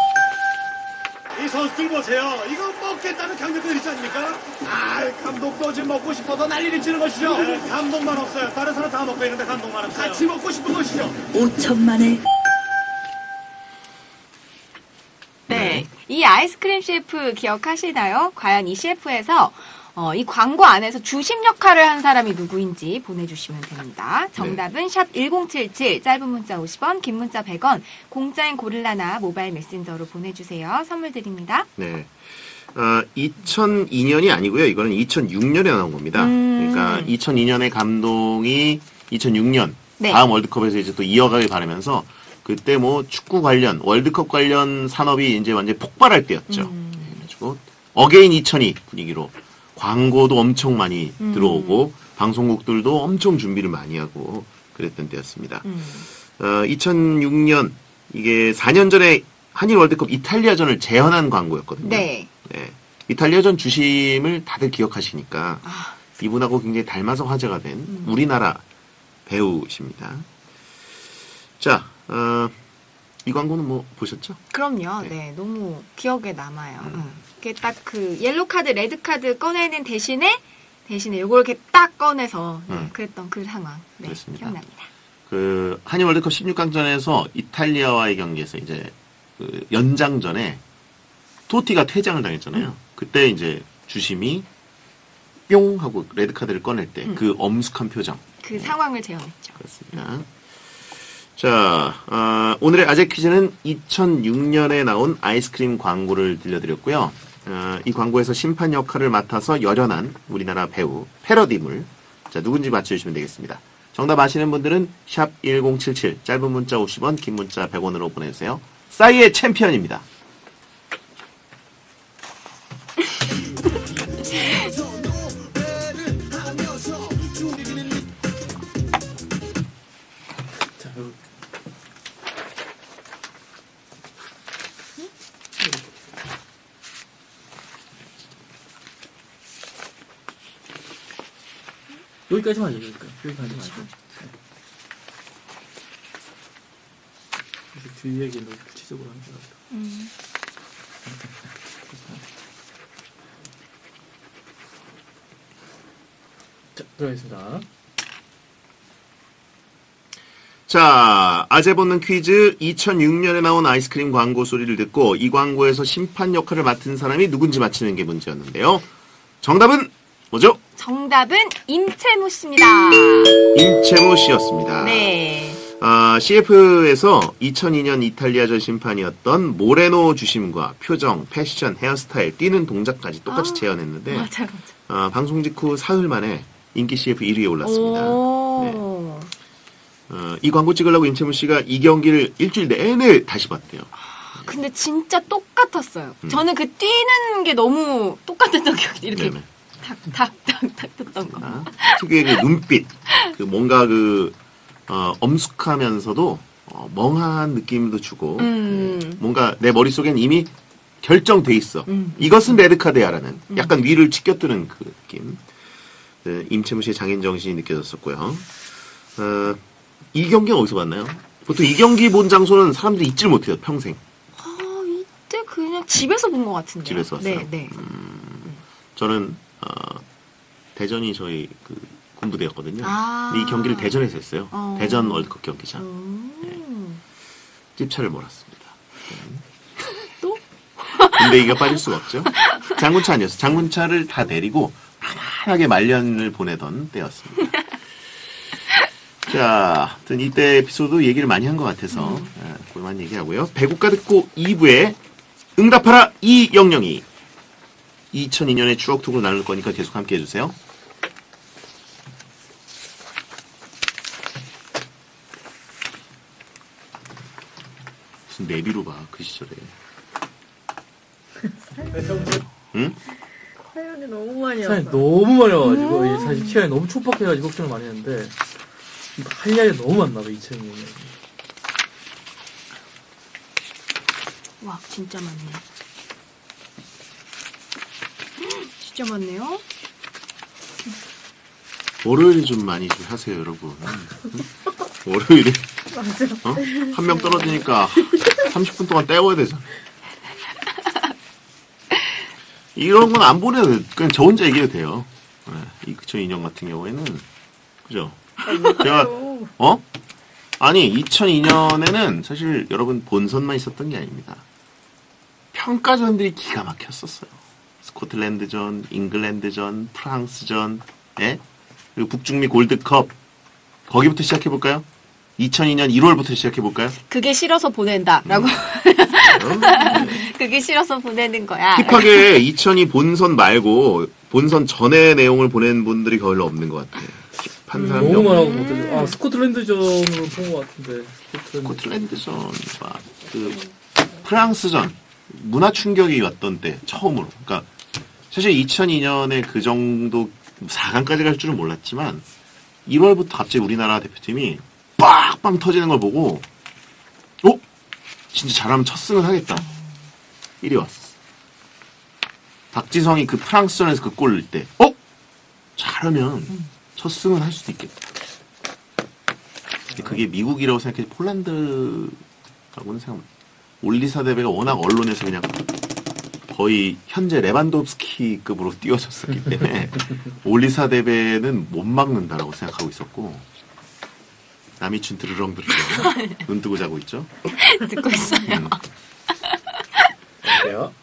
이 선수들 보세요. 이거 먹겠다는 강력한 의지 아닙니까? 아, 감독도 지금 먹고 싶어서 난리를 치는 것이죠. 네, 감독만 없어요. 다른 사람 다 먹고 있는데 감독만 없어요. 같이 먹고 싶은 것이죠. 오천만에 네, 이 아이스크림 셰프 기억하시나요? 과연 이 셰프에서 어, 이 광고 안에서 주심 역할을 한 사람이 누구인지 보내주시면 됩니다. 정답은 샵 일공칠칠, 짧은 문자 오십 원, 긴 문자 백 원, 공짜인 고릴라나 모바일 메신저로 보내주세요. 선물 드립니다. 네. 어, 이천이 년이 아니고요. 이거는 이천육 년에 나온 겁니다. 음. 그러니까 이천이 년의 감동이 이천육 년 네. 다음 월드컵에서 이제 또 이어가길 바라면서 그때 뭐 축구 관련 월드컵 관련 산업이 이제 완전히 폭발할 때였죠. 음. 네, 그래가지고 어게인 이천이 분위기로 광고도 엄청 많이 음. 들어오고 방송국들도 엄청 준비를 많이 하고 그랬던 때였습니다. 음. 어, 이천육 년 이게 사 년 전에 한일 월드컵 이탈리아전을 재현한 광고였거든요. 네. 네. 이탈리아전 주심을 다들 기억하시니까 아. 이분하고 굉장히 닮아서 화제가 된 음. 우리나라 배우십니다. 자, 어, 이 광고는 뭐 보셨죠? 그럼요. 네. 네, 너무 기억에 남아요. 음. 응. 이게 딱 그 옐로 카드, 레드 카드 꺼내는 대신에 대신에 요걸 이렇게 딱 꺼내서 네, 음. 그랬던 그 상황. 네, 그렇습니다. 기억납니다. 그 한일 월드컵 십육 강전에서 이탈리아와의 경기에서 이제 그 연장전에 토티가 퇴장을 당했잖아요. 음. 그때 이제 주심이 뿅 하고 레드 카드를 꺼낼 때 음. 그 엄숙한 표정. 그 상황을 재현했죠. 그렇습니다. 자, 어, 오늘의 아재 퀴즈는 이천육 년에 나온 아이스크림 광고를 들려드렸고요. 어, 이 광고에서 심판 역할을 맡아서 열연한 우리나라 배우 패러디물. 자, 누군지 맞춰주시면 되겠습니다. 정답 아시는 분들은 샵 일공칠칠, 짧은 문자 오십 원, 긴 문자 백 원으로 보내주세요. 싸이의 챔피언입니다. 자, 여기. 여기까지만 해요, 여기까지. 여기까지 말고. 네. 이렇게 뒤에 얘기 너무 구체적으로 하는 것 같아요. 음. 자, 들어가겠습니다. 자, 아재 본능 퀴즈 이천육 년에 나온 아이스크림 광고 소리를 듣고 이 광고에서 심판 역할을 맡은 사람이 누군지 맞히는 게 문제였는데요. 정답은 뭐죠? 정답은 임채무 씨입니다. 임채무 씨였습니다. 네. 아, 씨에프에서 이천이 년 이탈리아전 심판이었던 모레노 주심과 표정, 패션, 헤어스타일, 뛰는 동작까지 똑같이 아, 재현했는데 맞아요, 맞아요. 아, 방송 직후 사흘 만에 인기 씨에프 일 위에 올랐습니다. 오. 어, 이 광고 찍으려고 임채무 씨가 이 경기를 일주일 내내 다시 봤대요. 근데 진짜 똑같았어요. 음. 저는 그 뛰는 게 너무 똑같았던 기억이 이렇게 네네. 탁탁탁탁 떴던 거. 아, 특유의 그 눈빛, 그 뭔가 그 어, 엄숙하면서도 어, 멍한 느낌도 주고 음. 네, 뭔가 내 머릿속엔 이미 결정돼 있어. 음. 이것은 레드카드야라는 약간 위를 치켜뜨는 그 느낌. 네, 임채무 씨의 장인 정신이 느껴졌었고요. 어, 이 경기는 어디서 봤나요? 보통 이 경기 본 장소는 사람들이 잊질 못해요, 평생. 아, 이때 그냥 집에서 본 것 같은데. 집에서 봤어요? 네, 네. 저는 어, 대전이 저희 그 군부대였거든요. 아. 근데 이 경기를 대전에서 했어요. 어. 대전 월드컵 경기장. 음. 찝차를 몰았습니다. 또? 근데 이가 빠질 수가 없죠. 장군차 아니었어요. 장군차를 다 내리고 편안하게 말년을 보내던 때였습니다. 자, 하여튼 이때 에피소드 얘기를 많이 한 것 같아서 음. 아, 그만 얘기하고요. 배국가 듣고 이 부에 응답하라 이영영이 이천이 년의 추억 톡을 나눌 거니까 계속 함께 해주세요. 무슨 내비로 봐, 그 시절에. 응? 사연이 너무 많이 사연이 왔어. 너무 많이 와가지고 이게 사실 시간이 너무 촉박해가지고 걱정을 많이 했는데 할 이야기가 너무 많나 봐. 이천이 년에. 와, 진짜 많네. 진짜 많네요. 월요일에 좀 많이 좀 하세요, 여러분. 응? 월요일에 맞아. 어? 한 명 떨어지니까 삼십 분 동안 때워야 되잖아. 이런 건 안 보내도 돼. 그냥 저 혼자 얘기해도 돼요. 네, 이천이 년 같은 경우에는 그죠? 제가 어? 아니 이천이 년에는 사실 여러분 본선만 있었던 게 아닙니다. 평가전들이 기가 막혔었어요. 스코틀랜드전, 잉글랜드전, 프랑스전, 예? 그리고 북중미 골드컵 거기부터 시작해 볼까요? 이천이 년 일월부터 시작해 볼까요? 그게 싫어서 보낸다라고. 그게 싫어서 보내는 거야. 힙하게 이천이 본선 말고 본선 전의 내용을 보낸 분들이 별로 없는 것 같아요. 한 사람 너무 명 많아고 못해. 아 스코틀랜드전으로 본 것 같은데. 스코틀랜드. 스코틀랜드전, 막 그 프랑스전 문화 충격이 왔던 때 처음으로. 그러니까 사실 이천이 년에 그 정도 사 강까지 갈 줄은 몰랐지만 일월부터 갑자기 우리나라 대표팀이 빡빵 터지는 걸 보고 어? 진짜 잘하면 첫 승은 하겠다. 이리 왔어. 박지성이 그 프랑스전에서 그 골 넣을 때 어? 잘하면 첫 승은 할 수도 있겠다. 근데 그게 미국이라고 생각해 폴란드라고는 생각 올리사 대배가 워낙 언론에서 그냥 거의 현재 레반도프스키급으로 띄워졌었기 때문에 올리사 대배는 못 막는다라고 생각하고 있었고 남이춘 드르렁 드르렁 눈 뜨고 자고 있죠. 듣고 있어요. 음. 어때요?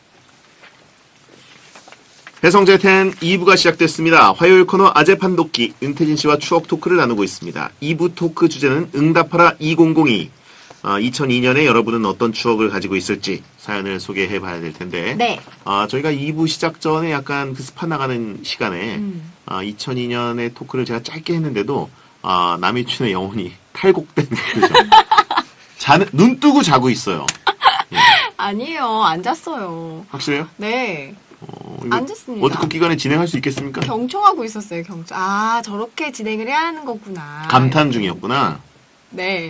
배성재 텐 이 부가 시작됐습니다. 화요일 코너 아재 판독기 은태진 씨와 추억 토크를 나누고 있습니다. 이 부 토크 주제는 응답하라 이천이. 아, 이천이 년에 여러분은 어떤 추억을 가지고 있을지 사연을 소개해 봐야 될 텐데. 네. 아, 저희가 이 부 시작 전에 약간 그 스파 나가는 시간에 음. 아, 이천이 년의 토크를 제가 짧게 했는데도 아, 남이춘의 영혼이 탈곡된 그죠. 자는 눈 뜨고 자고 있어요. 예. 아니에요. 안 잤어요. 확실해요? 네. 어, 이거 앉았습니다. 월드컵 기간에 진행할 수 있겠습니까? 경청하고 있었어요. 경청. 아, 저렇게 진행을 해야 하는 거구나. 감탄 중이었구나. 네.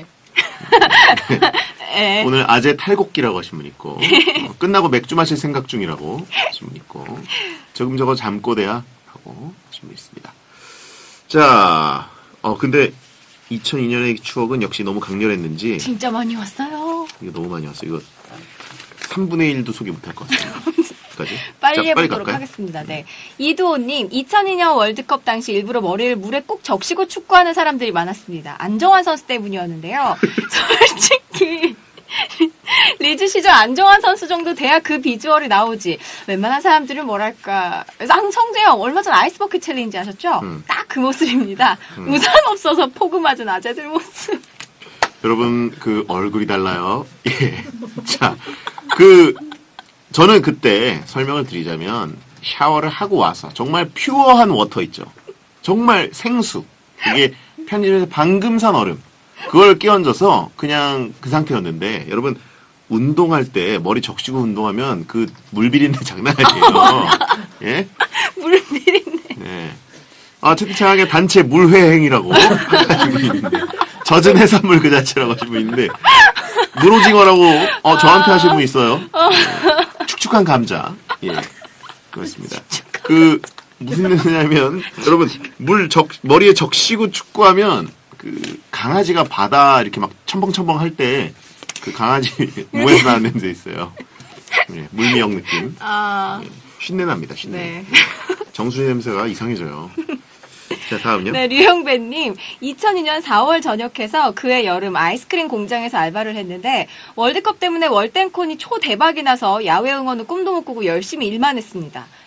네. 오늘 아재 탈곡기라고 하신 분 있고 어, 끝나고 맥주 마실 생각 중이라고 하신 분 있고 조금 저거 잠꼬대야 하고 하신 분 있습니다. 자, 어 근데 이천이 년의 추억은 역시 너무 강렬했는지 진짜 많이 왔어요. 이거 너무 많이 왔어. 이거 삼분의 일도 소개 못할 것 같아요. 까지? 빨리 자, 해보도록 갈까요? 하겠습니다. 네. 이두호님, 이천이 년 월드컵 당시 일부러 머리를 물에 꼭 적시고 축구하는 사람들이 많았습니다. 안정환 선수 때문이었는데요. 솔직히 리즈 시절 안정환 선수 정도 돼야 그 비주얼이 나오지. 웬만한 사람들은 뭐랄까. 그래서 황성재형 얼마 전 아이스버킷 챌린지 하셨죠? 음. 딱 그 모습입니다. 음. 우산 없어서 포그 맞은 아재들 모습. 여러분 그 얼굴이 달라요. 예. 자, 그 저는 그때 설명을 드리자면 샤워를 하고 와서 정말 퓨어한 워터 있죠. 정말 생수. 이게 편의점에서 방금 산 얼음. 그걸 끼얹어서 그냥 그 상태였는데 여러분 운동할 때 머리 적시고 운동하면 그 물비린내 장난 아니에요. 예? 물비린내. 네. 아, 채팅창에 단체 물회행이라고 하시고 있는데 젖은 해산물 그 자체라고 하시고 있는데 물오징어라고 어, 저한테 하신 분 있어요. 네. 축축한 감자. 예, 그렇습니다. 그 무슨 냄새냐면 여러분 물 적 머리에 적시고 축구하면 그 강아지가 바다 이렇게 막 첨벙첨벙 할 때 그 강아지 무에서 나는 냄새 있어요. 예, 물미역 느낌. 아, 예, 쉰내 납니다. 쉰내. 네. 정수리 냄새가 이상해져요. 자, 다음요. 네, 류영배님. 이천이 년 사월 전역해서 그해 여름 아이스크림 공장에서 알바를 했는데 월드컵 때문에 월땡콘이 초대박이 나서 야외 응원은 꿈도 못 꾸고 열심히 일만 했습니다.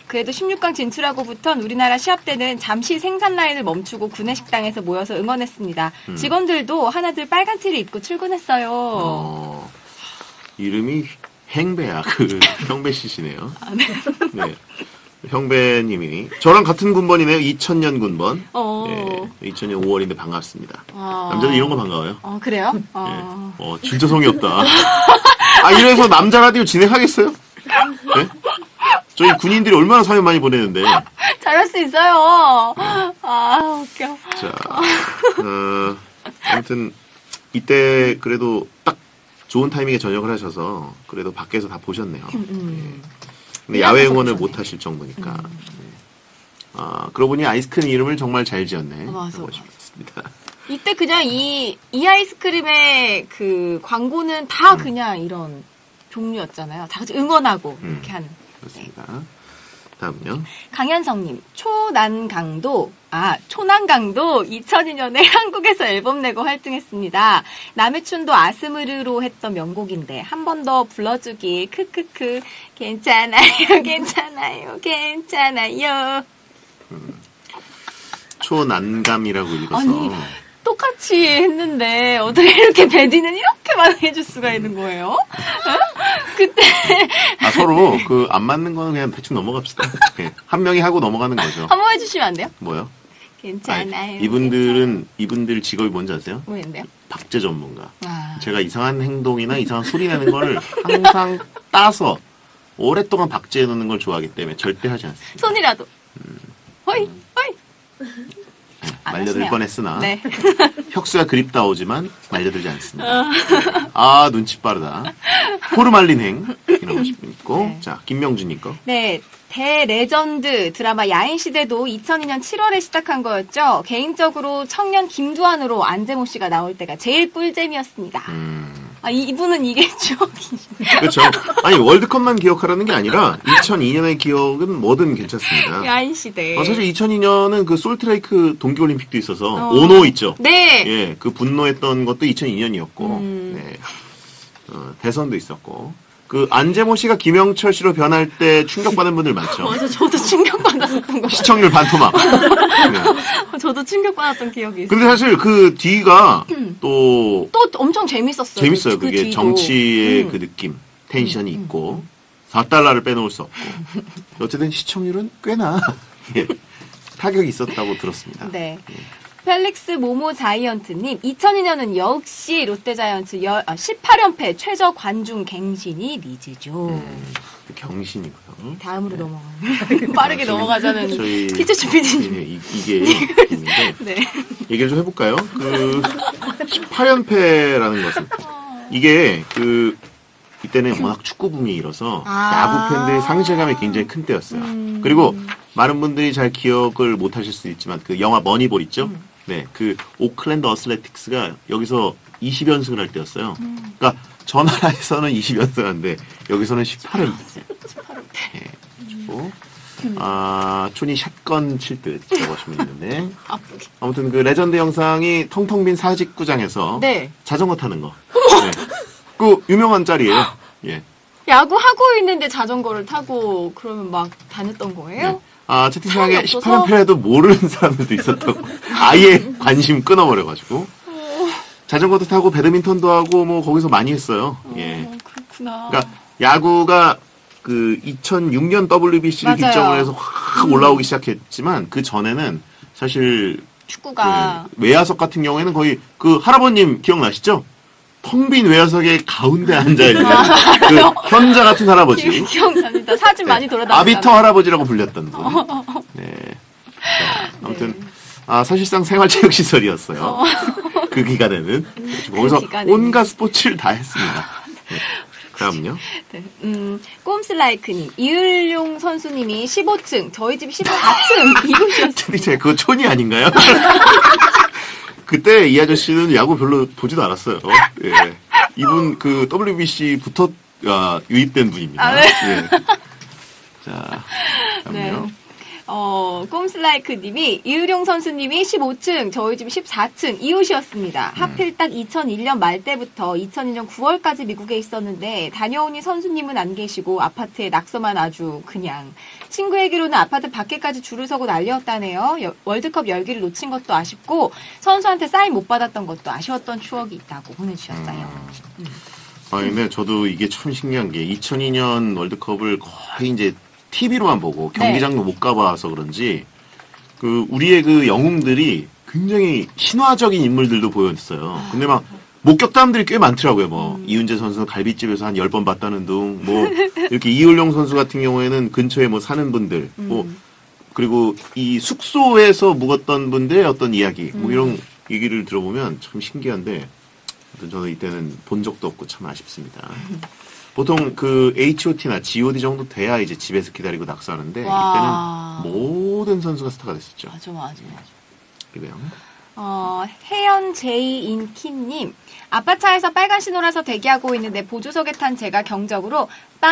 그래도 십육 강 진출하고부턴 우리나라 시합 때는 잠시 생산 라인을 멈추고 구내식당에서 모여서 응원했습니다. 음. 직원들도 하나둘 빨간 티를 입고 출근했어요. 어, 이름이 행배야. 그 형배 씨시네요. 아, 네. 네. 형배님이 저랑 같은 군번이네요. 이천 년 군번. 어. 예, 이천 년 오월인데 반갑습니다. 어. 남자들 이런 거 반가워요. 어, 그래요? 예. 어. 어, 진짜 성의 없다. 아, 이래서 남자 라디오 진행하겠어요? 네? 저희 군인들이 얼마나 사연 많이 보내는데. 잘할 수 있어요. 아, 웃겨. 자, 어, 아무튼 이때 그래도 딱 좋은 타이밍에 전역을 하셔서 그래도 밖에서 다 보셨네요. 음. 예. 근데 야외 응원을 못 하실 정도니까. 음. 네. 아, 그러고 보니 아이스크림 이름을 정말 잘 지었네. 어, 맞아. 그러고 싶습니다. 이때 그냥 이, 이 아이스크림의 그 광고는 다 그냥 이런 종류였잖아요. 다 같이 응원하고 음. 이렇게 하는. 그렇습니다. 다음요. 강현성님, 초난강도, 아, 초난강도 이천이 년에 한국에서 앨범 내고 활동했습니다. 남해춘도 아스무르로 했던 명곡인데, 한 번 더 불러주기, 크크크, 괜찮아요, 괜찮아요, 괜찮아요. 초난감이라고 읽어서. 아니, 똑같이 했는데, 어떻게 이렇게 베디는 이렇게 많이 해줄 수가 있는 거예요? 어? 그때. 아, 서로 그 안 맞는 거는 그냥 대충 넘어갑시다. 네. 한 명이 하고 넘어가는 거죠. 한 번 해주시면 안 돼요? 뭐요? 괜찮아요. 아니, 이분들은, 이분들 직업이 뭔지 아세요? 뭐였는데요? 박제 전문가. 아. 제가 이상한 행동이나 이상한 소리 내는 거를 항상 따서 오랫동안 박제해 놓는 걸 좋아하기 때문에 절대 하지 않습니다. 손이라도. 허이, 허이. 안 말려들 하시네요. 뻔했으나 네. 혁수가 그립다오지만 말려들지 않습니다. 네. 아, 눈치 빠르다. 포르말린 행 이런 거 있고. 네. 자, 김명준님 거. 네. 대레전드 드라마 야인시대도 이천이 년 칠월에 시작한 거였죠. 개인적으로 청년 김두한으로 안재모 씨가 나올 때가 제일 꿀잼이었습니다. 음. 아, 이- 이분은 이게 추억이죠. 그렇죠. 아니, 월드컵만 기억하라는 게 아니라 이천이 년의 기억은 뭐든 괜찮습니다. 야인시대. 어, 사실 이천이 년은 그 솔트레이크 동계올림픽도 있어서 어. 오노 있죠. 네. 예, 그 분노했던 것도 이천이 년이었고, 음. 네. 어, 대선도 있었고, 그 안재모 씨가 김영철 씨로 변할 때 충격받은 분들 많죠. 맞아, 저도 충격받았었던 거 같아요. 시청률 반토막. 네. 저도 충격받았던 기억이 있어요. 근데 사실 그 뒤가 또 또 엄청 재밌었어요. 재밌어요. 그 그게 뒤도. 정치의 음. 그 느낌, 텐션이 있고, 사 달러를 빼놓을 수 없고. 어쨌든 시청률은 꽤나 예, 타격이 있었다고 들었습니다. 네. 펠릭스 모모 자이언트님, 이천이 년은 역시 롯데자이언츠 열, 아, 십팔 연패 최저 관중 갱신이 리즈죠. 음, 경신이고요. 다음으로 넘어가요. 빠르게 아, 저희- 넘어가자는 저희 피처츠 피디님. 예, 이, 이게 있는데 네. 얘기를 좀 해볼까요? 그 십팔 연패라는 것은 이게 그 이때는 워낙 축구 붐이 일어서 아. 야구 팬들의 상실감이 굉장히 큰 때였어요. 음. 그리고 많은 분들이 잘 기억을 못 하실 수 있지만 그 영화 머니볼 있죠? 음. 네, 그 오클랜드 어슬레틱스가 여기서 이십 연승을 할 때였어요. 음. 그러니까 저 나라에서는 이십 연승하는데 여기서는 십팔 연. 예, 그리고 아, 촌이 샷건 칠 듯이라고 하시면 있는데 아프게. 아무튼 그 레전드 영상이 텅텅 빈 사직구장에서 네. 자전거 타는 거. 네. 그 유명한 짤이에요. 예. 야구 하고 있는데 자전거를 타고 그러면 막 다녔던 거예요? 네. 아, 채팅창에 사람이 없어서? 십팔 연패라도 모르는 사람들도 있었다고. 아예 관심 끊어버려가지고. 자전거도 타고 배드민턴도 하고 뭐 거기서 많이 했어요. 예. 어, 그렇구나. 그러니까 야구가 그 이천육 년 더블유비씨를 맞아요. 기점으로 해서 확 올라오기 시작했지만 그 전에는 사실 축구가 그 외야석 같은 경우에는 거의 그 할아버님 기억나시죠? 텅 빈 외야석의 가운데 앉아있는 그 현자 같은 할아버지. 기- 기억납니다. 사진 많이 돌아다녔다. 아비터 할아버지라고 불렸던 분. 네. 자, 아무튼 아, 사실상 생활체육시설이었어요. 그 기간에는. 거기서 기간에는. 온갖 스포츠를 다 했습니다. 네. 다음요. 네. 음, 꼼슬라이크님, 이을용 선수님이 십오 층, 저희 집 십사 층 이곳이었어요. 채팅창에 그거 촌이 아닌가요? 그때 이 아저씨는 야구 별로 보지도 않았어요. 예. 이분 그 더블유비씨부터 아, 유입된 분입니다. 아, 네. 예. 자, 네. 다음요. 어, 꼼슬라이크님이 이유룡 선수님이 십오 층, 저희 집이 십사 층 이웃이었습니다. 음. 하필 딱 이천일 년 말 때부터 이천이 년 구월까지 미국에 있었는데 다녀오니 선수님은 안 계시고 아파트에 낙서만 아주 그냥. 친구 얘기로는 아파트 밖에까지 줄을 서고 난리였다네요. 여- 월드컵 열기를 놓친 것도 아쉽고 선수한테 사인 못 받았던 것도 아쉬웠던 추억이 있다고 보내주셨어요. 아, 근데 저도 이게 참 신기한 게 이천이 년 월드컵을 거의 이제 티비로만 보고 경기장도 못 가봐서 그런지 그 우리의 그 영웅들이 굉장히 신화적인 인물들도 보였어요. 근데 막 목격담들이 꽤 많더라고요. 뭐 음. 이훈재 선수는 갈비집에서 한 열 번 봤다는 둥, 뭐 이렇게 이효령 선수 같은 경우에는 근처에 뭐 사는 분들, 뭐 음. 그리고 이 숙소에서 묵었던 분들의 어떤 이야기, 뭐 음. 이런 얘기를 들어보면 참 신기한데 저는 이때는 본 적도 없고 참 아쉽습니다. 보통 그 에이치 오 티나 지 오 디 정도 돼야 이제 집에서 기다리고 낙서하는데 와. 이때는 모든 선수가 스타가 됐었죠. 맞아, 맞아, 맞아. 그리고요. 어, 혜연 제이 인키님. 아빠 차에서 빨간 신호라서 대기하고 있는데 보조석에 탄 제가 경적으로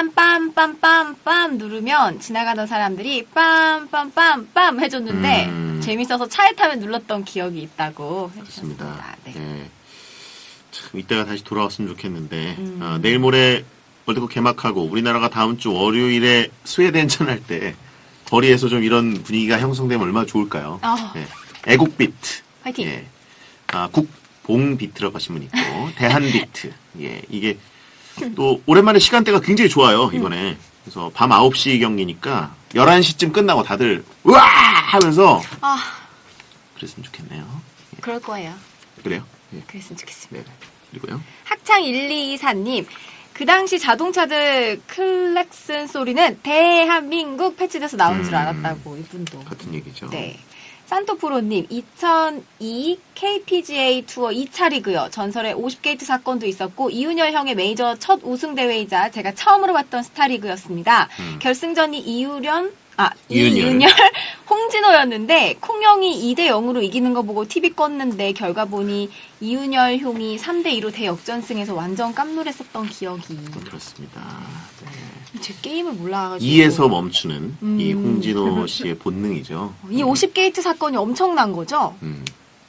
빰빰빰빰빰 누르면 지나가던 사람들이 빰빰빰빰 해줬는데 음. 재밌어서 차에 타면 눌렀던 기억이 있다고 그렇습니다. 해주셨습니다. 네. 네. 참 이때가 다시 돌아왔으면 좋겠는데 음. 어, 내일 모레 월드컵 개막하고 우리나라가 다음 주 월요일에 스웨덴전 할 때 거리에서 좀 이런 분위기가 형성되면 얼마나 좋을까요? 아. 네. 애국 비트. 화이팅! 예. 아, 국봉 비트라고 하신 분 있고 대한 비트. 예. 이게 또 오랜만에 시간대가 굉장히 좋아요, 이번에. 그래서 밤 아홉 시 경기니까 열한 시쯤 끝나고 다들 우와! 하면서 아, 그랬으면 좋겠네요. 그럴 거예요. 그래요? 예. 그랬으면 좋겠습니다. 네. 그리고요. 학창 일이이사님. 그 당시 자동차들 클렉슨 소리는 대한민국 패치돼서 나온 줄 음. 알았다고 이분도. 같은 얘기죠. 네. 산토프로님, 이천이 케이피지에이 투어 이 차 리그요. 전설의 오십 게이트 사건도 있었고, 이윤열 형의 메이저 첫 우승 대회이자 제가 처음으로 봤던 스타리그였습니다. 음. 결승전이 이유련, 아, 이윤열. 이윤열, 홍진호였는데, 콩형이 이 대 영으로 이기는 거 보고 티비 껐는데, 결과 보니 이윤열 형이 삼 대 이로 대역전승해서 완전 깜놀했었던 기억이. 그렇습니다. 네. 제 게임을 몰라가지고. 이에서 멈추는 음. 이 홍진호 씨의 본능이죠. 이 오십 게이트 사건이 엄청난 거죠? 음.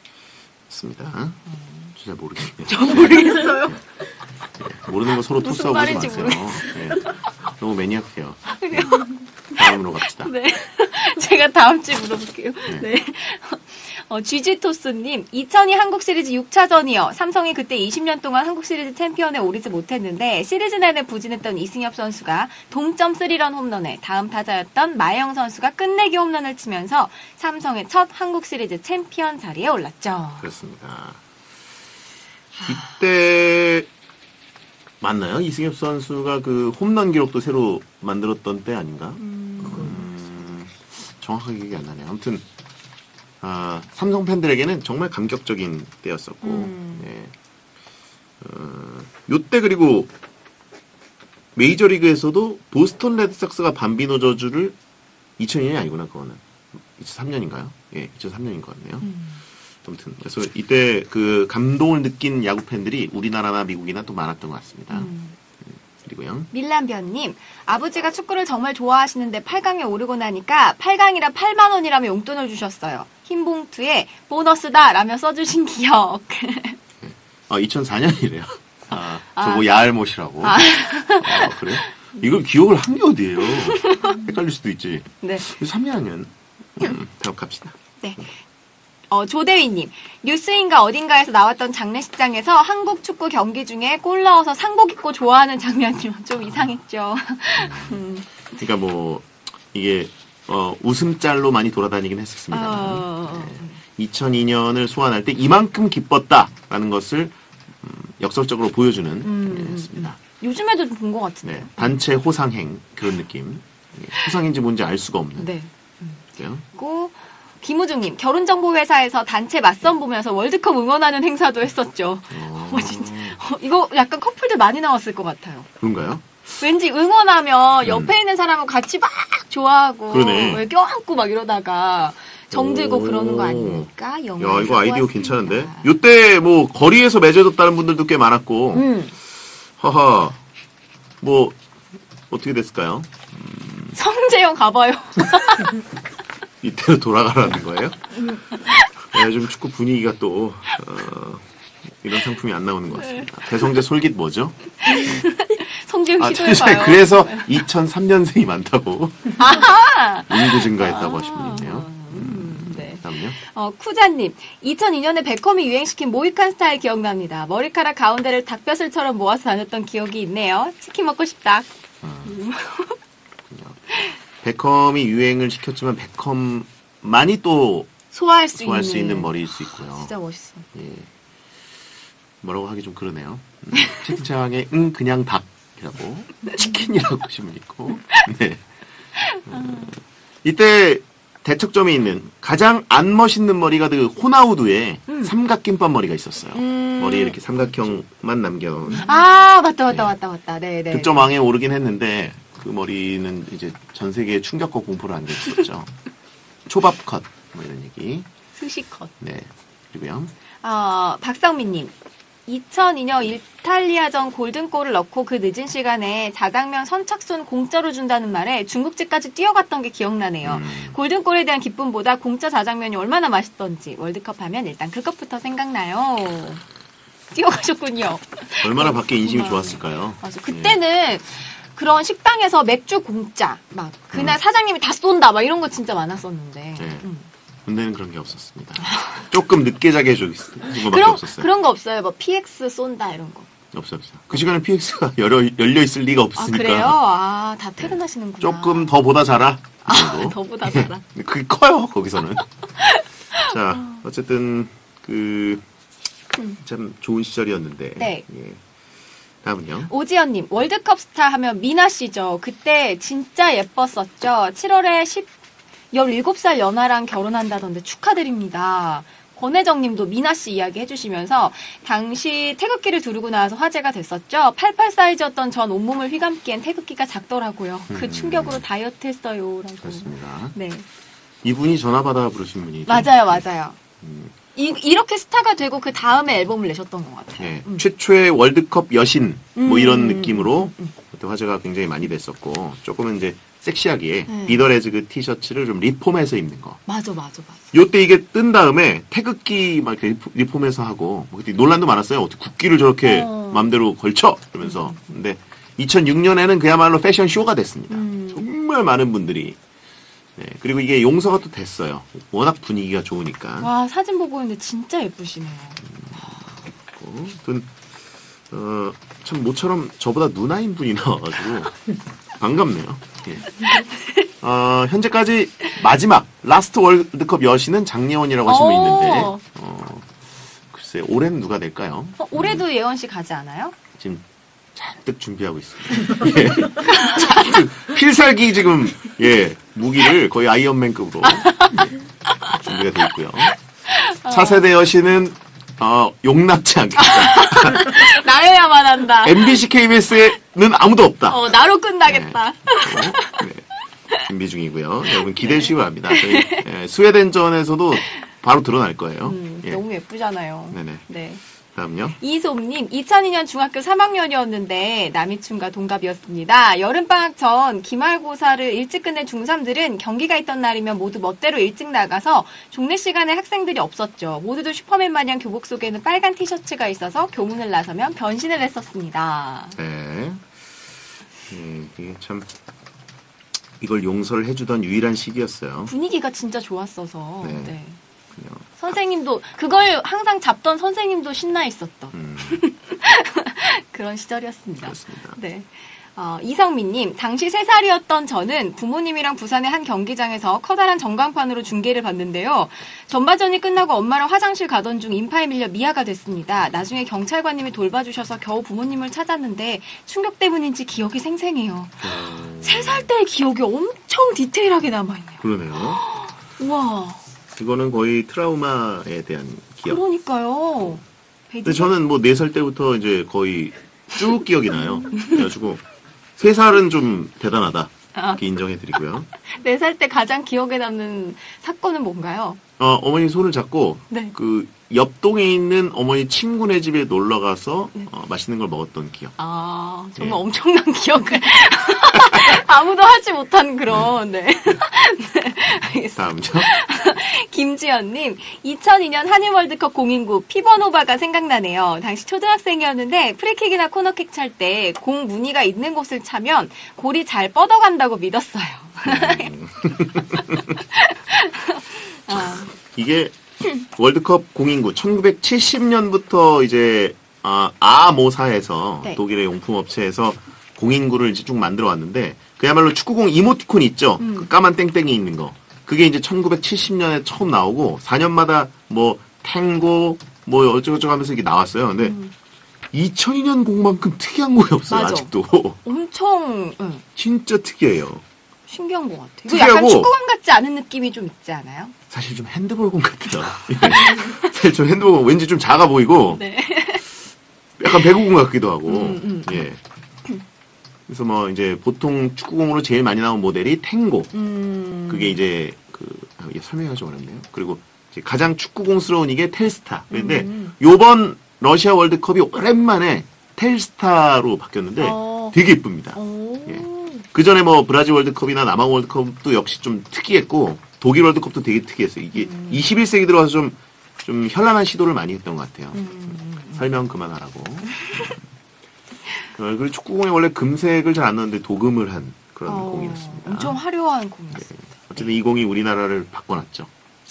맞습니다. 잘 모르겠네요. 전 모르겠어요. 네. 모르는 거 서로 무슨 토스하고 말인지 마세요. 네. 너무 매니악해요. 다음으로 갑시다. 네. 제가 다음 주에 물어볼게요. 네. 네. 어, 쥐지토스님, 이천이 한국 시리즈 육 차전이요. 삼성이 그때 이십 년 동안 한국 시리즈 챔피언에 오르지 못했는데, 시리즈 내내 부진했던 이승엽 선수가 동점 쓰리런 홈런에 다음 타자였던 마영 선수가 끝내기 홈런을 치면서 삼성의 첫 한국 시리즈 챔피언 자리에 올랐죠. 그렇습니다. 이때 맞나요? 이승엽 선수가 그 홈런 기록도 새로 만들었던 때 아닌가? 음, 정확하게 기억이 안 나네요. 아무튼 아, 삼성 팬들에게는 정말 감격적인 때였었고, 음. 네. 어, 요때 그리고 메이저리그에서도 보스턴 레드삭스가 밤비노 저주를 이천이 년이 아니구나, 그거는. 이천삼 년인가요? 예, 이천삼 년인 것 같네요. 음. 아무튼, 그래서 이때 그 감동을 느낀 야구 팬들이 우리나라나 미국이나 또 많았던 것 같습니다. 음. 그리고요. 밀란변님, 아버지가 축구를 정말 좋아하시는데 팔 강에 오르고 나니까 팔 강이라 팔만 원이라며 용돈을 주셨어요. 흰 봉투에 보너스다 라며 써주신 기억. 아, 이천사 년이래요. 아, 아. 저뭐 야알못이라고. 아. 아, 그래? 이걸 기억을 한 게 어디예요? 헷갈릴 수도 있지. 네. 삼 년이면 음, 다음 갑시다. 네. 어, 조대휘님, 뉴스인가 어딘가에서 나왔던 장례식장에서 한국 축구 경기 중에 골 넣어서 상복 입고 좋아하는 장면이 좀 이상했죠. 음. 그러니까 뭐 이게 어, 웃음짤로 많이 돌아다니긴 했었습니다만 어. 네. 이천이 년을 소환할 때 이만큼 기뻤다라는 것을 음, 역설적으로 보여주는 음. 예, 했습니다. 요즘에도 좀 본 것 같은데요. 네. 단체 호상행 그런 느낌. 예, 호상인지 뭔지 알 수가 없는. 네. 그래요? 그리고 김우중님, 결혼정보회사에서 단체 맞선 보면서 월드컵 응원하는 행사도 했었죠. 어, 어, 진짜. 어, 이거 약간 커플들 많이 나왔을 것 같아요. 그런가요? 왠지 응원하면 옆에 있는 사람은 같이 막 좋아하고 그러네. 왜 껴안고 막 이러다가 정들고 오. 그러는 거 아닙니까? 영화 야, 이거 아이디어 괜찮은데? 요때 뭐 거리에서 맺어졌다는 분들도 꽤 많았고, 음. 하하, 뭐, 어떻게 됐을까요? 성재형 가봐요. 이때로 돌아가라는 거예요? 네, 요즘 축구 분위기가 또 어, 이런 상품이 안 나오는 것 같습니다. 배성재 솔깃 뭐죠? 성지훈 아, 시도해봐요. 천천히 그래서 이천삼 년생이 많다고 인구 증가했다고 하신 분이 있네요. 음, 네. 다음요. 어, 쿠자님, 이천이 년에 베컴이 유행시킨 모이칸 스타일 기억납니다. 머리카락 가운데를 닭뼈슬처럼 모아서 다녔던 기억이 있네요. 치킨 먹고 싶다. 음. 베컴이 유행을 시켰지만 베컴만이 또 소화할 수, 소화할 있는. 수 있는 머리일 수 있고요. 진짜 멋있어. 예. 뭐라고 하기 좀 그러네요. 음, 채팅창에 응 그냥 닭이라고 치킨이라고 하신 분 있고. 네. 음, 이때 대척점에 있는 가장 안 멋있는 머리가 그 호나우두의 음. 삼각김밥 머리가 있었어요. 음. 머리에 이렇게 삼각형만 남겨놓은. 아, 맞다, 맞다, 네. 맞다, 맞다. 네, 네. 득점왕에 오르긴 했는데 그 머리는 이제 전 세계에 충격과 공포를 안겼었죠. 초밥컷 뭐 이런 얘기. 스시컷. 네. 그리고요. 어, 박성민님. 이천이 년 이탈리아전 골든골을 넣고 그 늦은 시간에 자장면 선착순 공짜로 준다는 말에 중국집까지 뛰어갔던 게 기억나네요. 음. 골든골에 대한 기쁨보다 공짜 자장면이 얼마나 맛있던지 월드컵 하면 일단 그것부터 생각나요. 뛰어가셨군요. 얼마나 밖에 인심이 정말. 좋았을까요? 맞아. 그때는 그런 식당에서 맥주 공짜, 막 그날 음. 사장님이 다 쏜다, 막 이런 거 진짜 많았었는데. 네. 음. 군대는 그런 게 없었습니다. 조금 늦게 자게 해줘 이거밖에 그런 없었어요. 그런 거 없어요. 뭐 피엑스 쏜다 이런 거. 없어요, 없어요. 그 시간에 피엑스가 열려, 열려 있을 리가 아 없으니까. 그래요? 아 다 퇴근하시는구나. 조금 더 보다 자라. 이 정도. 아, 더보다 잘라. 그게 커요, 거기서는. 자, 어쨌든, 그, 참 좋은 시절이었는데. 네. 예. 다음은요. 오지연님, 월드컵 스타 하면 미나 씨죠. 그때 진짜 예뻤었죠. 칠월에 열일곱 살 연하랑 결혼한다던데 축하드립니다. 권혜정님도 미나 씨 이야기 해주시면서 당시 태극기를 두르고 나와서 화제가 됐었죠. 팔십팔 사이즈였던 전 온몸을 휘감기엔 태극기가 작더라고요. 그 음. 충격으로 다이어트 했어요. 라고. 그렇습니다. 네. 이분이 전화 받아 부르신 분이죠. 맞아요, 맞아요. 음. 이, 이렇게 스타가 되고 그 다음에 앨범을 내셨던 것 같아요. 예. 음. 최초의 월드컵 여신, 뭐 음, 이런 음, 느낌으로 음, 음. 그때 화제가 굉장히 많이 됐었고, 조금은 이제 섹시하게 네. 비더레즈 그 티셔츠를 좀 리폼해서 입는 거. 맞아, 맞아, 맞아. 요때 이게 뜬 다음에 태극기 막 이렇게 리폼- 리폼해서 하고, 뭐 그때 논란도 많았어요. 어떻게 국기를 저렇게 어. 맘대로 걸쳐! 이러면서. 근데 이천육 년에는 그야말로 패션 쇼가 됐습니다. 음. 정말 많은 분들이. 네. 그리고 이게 용서가 또 됐어요. 워낙 분위기가 좋으니까. 와, 사진 보고 있는데 진짜 예쁘시네요. 아무튼 어, 참 모처럼 저보다 누나인 분이 나와가지고 반갑네요. 예. 어, 현재까지 마지막 라스트 월드컵 여신은 장예원이라고 하신 분이 있는데 오. 어, 글쎄 올해는 누가 될까요? 어, 올해도 예원 씨 가지 않아요? 지금 잔뜩 준비하고 있습니다. 예. 잔뜩 필살기 지금 예 무기를 거의 아이언맨급으로 예, 준비가 되어 있고요. 차세대 여신은 어, 용납지 않겠다. 나여야만 한다. 엠비씨 케이비에스에는 아무도 없다. 어, 나로 끝나겠다. 네. 준비 중이고요. 여러분 기대해 주시기 바랍니다. 저희 예, 스웨덴전에서도 바로 드러날 거예요. 음, 예. 너무 예쁘잖아요. 네네. 네. 다음요. 이솜님, 이천이 년 중학교 삼 학년이었는데 남이춘과 동갑이었습니다. 여름방학 전 기말고사를 일찍 끝낸 중삼들은 경기가 있던 날이면 모두 멋대로 일찍 나가서 종례 시간에 학생들이 없었죠. 모두들 슈퍼맨 마냥 교복 속에는 빨간 티셔츠가 있어서 교문을 나서면 변신을 했었습니다. 네. 예, 이게 참 이걸 용서를 해주던 유일한 시기였어요. 분위기가 진짜 좋았어서. 네. 네. 그냥, 선생님도 그걸 항상 잡던 선생님도 신나 있었던 음, 그런 시절이었습니다. 그렇습니다. 네. 어, 이성민님, 당시 세 살이었던 저는 부모님이랑 부산의 한 경기장에서 커다란 전광판으로 중계를 봤는데요. 전반전이 끝나고 엄마랑 화장실 가던 중 인파에 밀려 미아가 됐습니다. 나중에 경찰관님이 돌봐주셔서 겨우 부모님을 찾았는데 충격 때문인지 기억이 생생해요. 어, 세 살 때의 기억이 엄청 디테일하게 남아있네요. 그러네요. 우와, 이거는 거의 트라우마에 대한 기억. 그러니까요. 근데 저는 뭐 네 살 때부터 이제 거의 쭉 기억이 나요. 그래가지고 세 살은 좀 대단하다. 아. 이렇게 인정해드리고요. 네 살 때 가장 기억에 남는 사건은 뭔가요? 어, 어머니 손을 잡고 네. 그 옆동에 있는 어머니 친구네 집에 놀러 가서 네. 어, 맛있는 걸 먹었던 기억. 아, 정말 네. 엄청난 기억을 아무도 하지 못한 그런, 네. 네, 알겠습니다. 다음죠. 김지연님, 이천이 년 한일 월드컵 공인구 피버노바가 생각나네요. 당시 초등학생이었는데 프리킥이나 코너킥 찰 때 공 무늬가 있는 곳을 차면 골이 잘 뻗어간다고 믿었어요. 아, 이게 월드컵 공인구 천구백칠십 년부터 이제 아, 아모사에서 네. 독일의 용품 업체에서 공인구를 이제 쭉 만들어 왔는데 그야말로 축구공 이모티콘 있죠. 음. 그 까만 땡땡이 있는 거. 그게 이제 천구백칠십 년에 처음 나오고 사 년마다 뭐 탱고 뭐 어쩌고저쩌고 하면서 이게 나왔어요. 근데 음. 이천이 년 공만큼 특이한 곡이 없어요. 맞아. 아직도. 엄청 응, 진짜 특이해요. 신기한 것 같아요. 이거 특이하고- 약간 축구공 같지 않은 느낌이 좀 있지 않아요? 사실 좀 핸드볼공 같아요. 사실 좀 핸드볼공 왠지 좀 작아 보이고 네. 약간 배구공 같기도 하고. 음, 음. 예. 그래서 뭐 이제 보통 축구공으로 제일 많이 나온 모델이 탱고. 음. 그게 이제 그 아, 이게 설명이 좀 어렵네요. 그리고 이제 가장 축구공스러운 이게 텔스타. 그런데 음. 요번 러시아 월드컵이 오랜만에 텔스타로 바뀌었는데 어. 되게 예쁩니다. 오. 예. 그 전에 뭐 브라질 월드컵이나 남아 월드컵도 역시 좀 특이했고 독일 월드컵도 되게 특이했어요. 이게 음. 이십일 세기 들어와서 좀, 좀 현란한 시도를 많이 했던 것 같아요. 음. 설명 그만하라고. 어, 그리고 축구공에 원래 금색을 잘 안 넣었는데 도금을 한 그런 어, 공이었습니다. 엄청 화려한 공이었습니다. 어쨌든 이 공이 우리나라를 바꿔놨죠.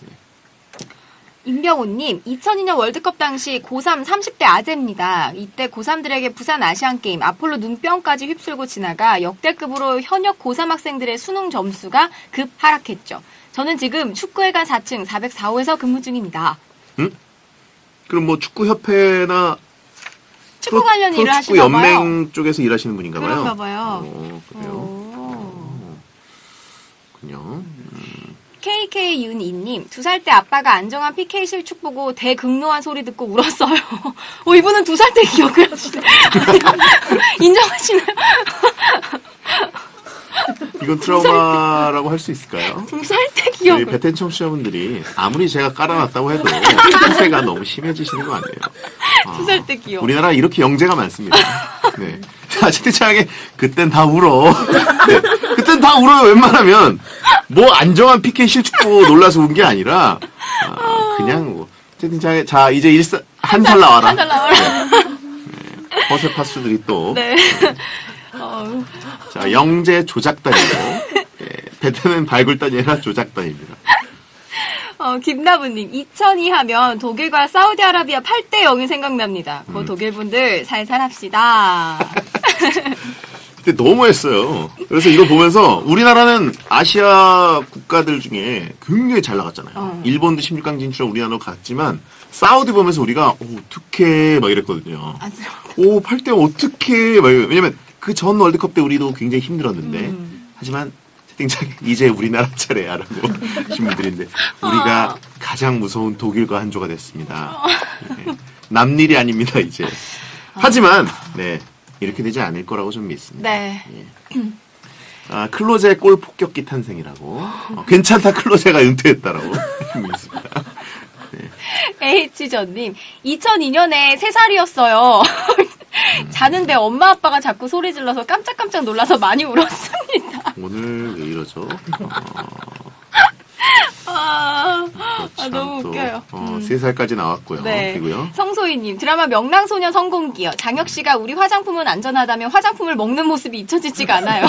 임병호님, 이천이 년 월드컵 당시 고삼 삼십 대 아재입니다. 이때 고삼들에게 부산 아시안게임 아폴로 눈병까지 휩쓸고 지나가 역대급으로 현역 고삼 학생들의 수능 점수가 급 하락했죠. 저는 지금 축구회관 사 층 사공사 호에서 근무 중입니다. 그럼 뭐 축구협회나 축구 관련 일을 축구 하시나 봐요. 연맹 쪽에서 일하시는 분인가 봐요. 그런가 봐요. 어, 그래요. 오. 그렇군요. 케이케이윤이님, 두 살 때 아빠가 안정환 피케이 실축 보고 대극노한 소리 듣고 울었어요. 어, 이분은 두 살 때 기억을 하시네. 인정하시나요? 이건 트라우마라고 할 수 있을까요? 두 살 때 우리 기억을. 베텐 청취자분들이 아무리 제가 깔아놨다고 해도 추세가 너무 심해지시는 거 아니에요? 아, 두 살 때 기억. 우리나라 이렇게 영재가 많습니다. 네. 자, 채팅창에 그땐 다 울어. 네. 그땐 다 울어요. 웬만하면 뭐 안정한 피케이 실축 보고 놀라서 운 게 아니라 아, 그냥 뭐 채팅창에 자 이제 일사 한 살 나와라. 한 살 나와라. 네. 허세 파수들이 또 네. 어, 자, 영재 조작단이고 네. 베텐은 발굴단이 아니라 조작단입니다. 어, 김나부님, 이천이 하면 독일과 사우디아라비아 팔 대 영이 생각납니다. 그 음. 독일 분들 살살 합시다. 그때 너무했어요. 그래서 이거 보면서 우리나라는 아시아 국가들 중에 굉장히 잘 나갔잖아요. 어. 일본도 십육 강 진출한 우리나라로 갔지만 사우디 보면서 우리가 오, 어떡해 막 이랬거든요. 안쓰러워. 오, 팔 대 어떡해 막 이래. 왜냐면 그 전 월드컵 때 우리도 굉장히 힘들었는데 음. 하지만 채팅창에 이제 우리나라 차례야 라고 하신 분들인데 우리가 어. 가장 무서운 독일과 한조가 됐습니다. 네. 남일이 아닙니다 이제. 하지만 네 이렇게 되지 않을 거라고 좀 믿습니다. 네. 아, 클로제 골 폭격기 탄생이라고. 어, 괜찮다 클로제가 은퇴했다라고 믿습니다. H전님, 이천이 년에 세 살이었어요. 자는데 엄마 아빠가 자꾸 소리 질러서 깜짝깜짝 놀라서 많이 울었습니다. 오늘 왜 이러죠? 어, 아, 아, 참 너무 또, 웃겨요. 어, 음. 세 살까지 나왔고요. 네. 그리고요. 성소희님, 드라마 명랑소녀 성공기요. 장혁 씨가 우리 화장품은 안전하다면 화장품을 먹는 모습이 잊혀지지가 않아요.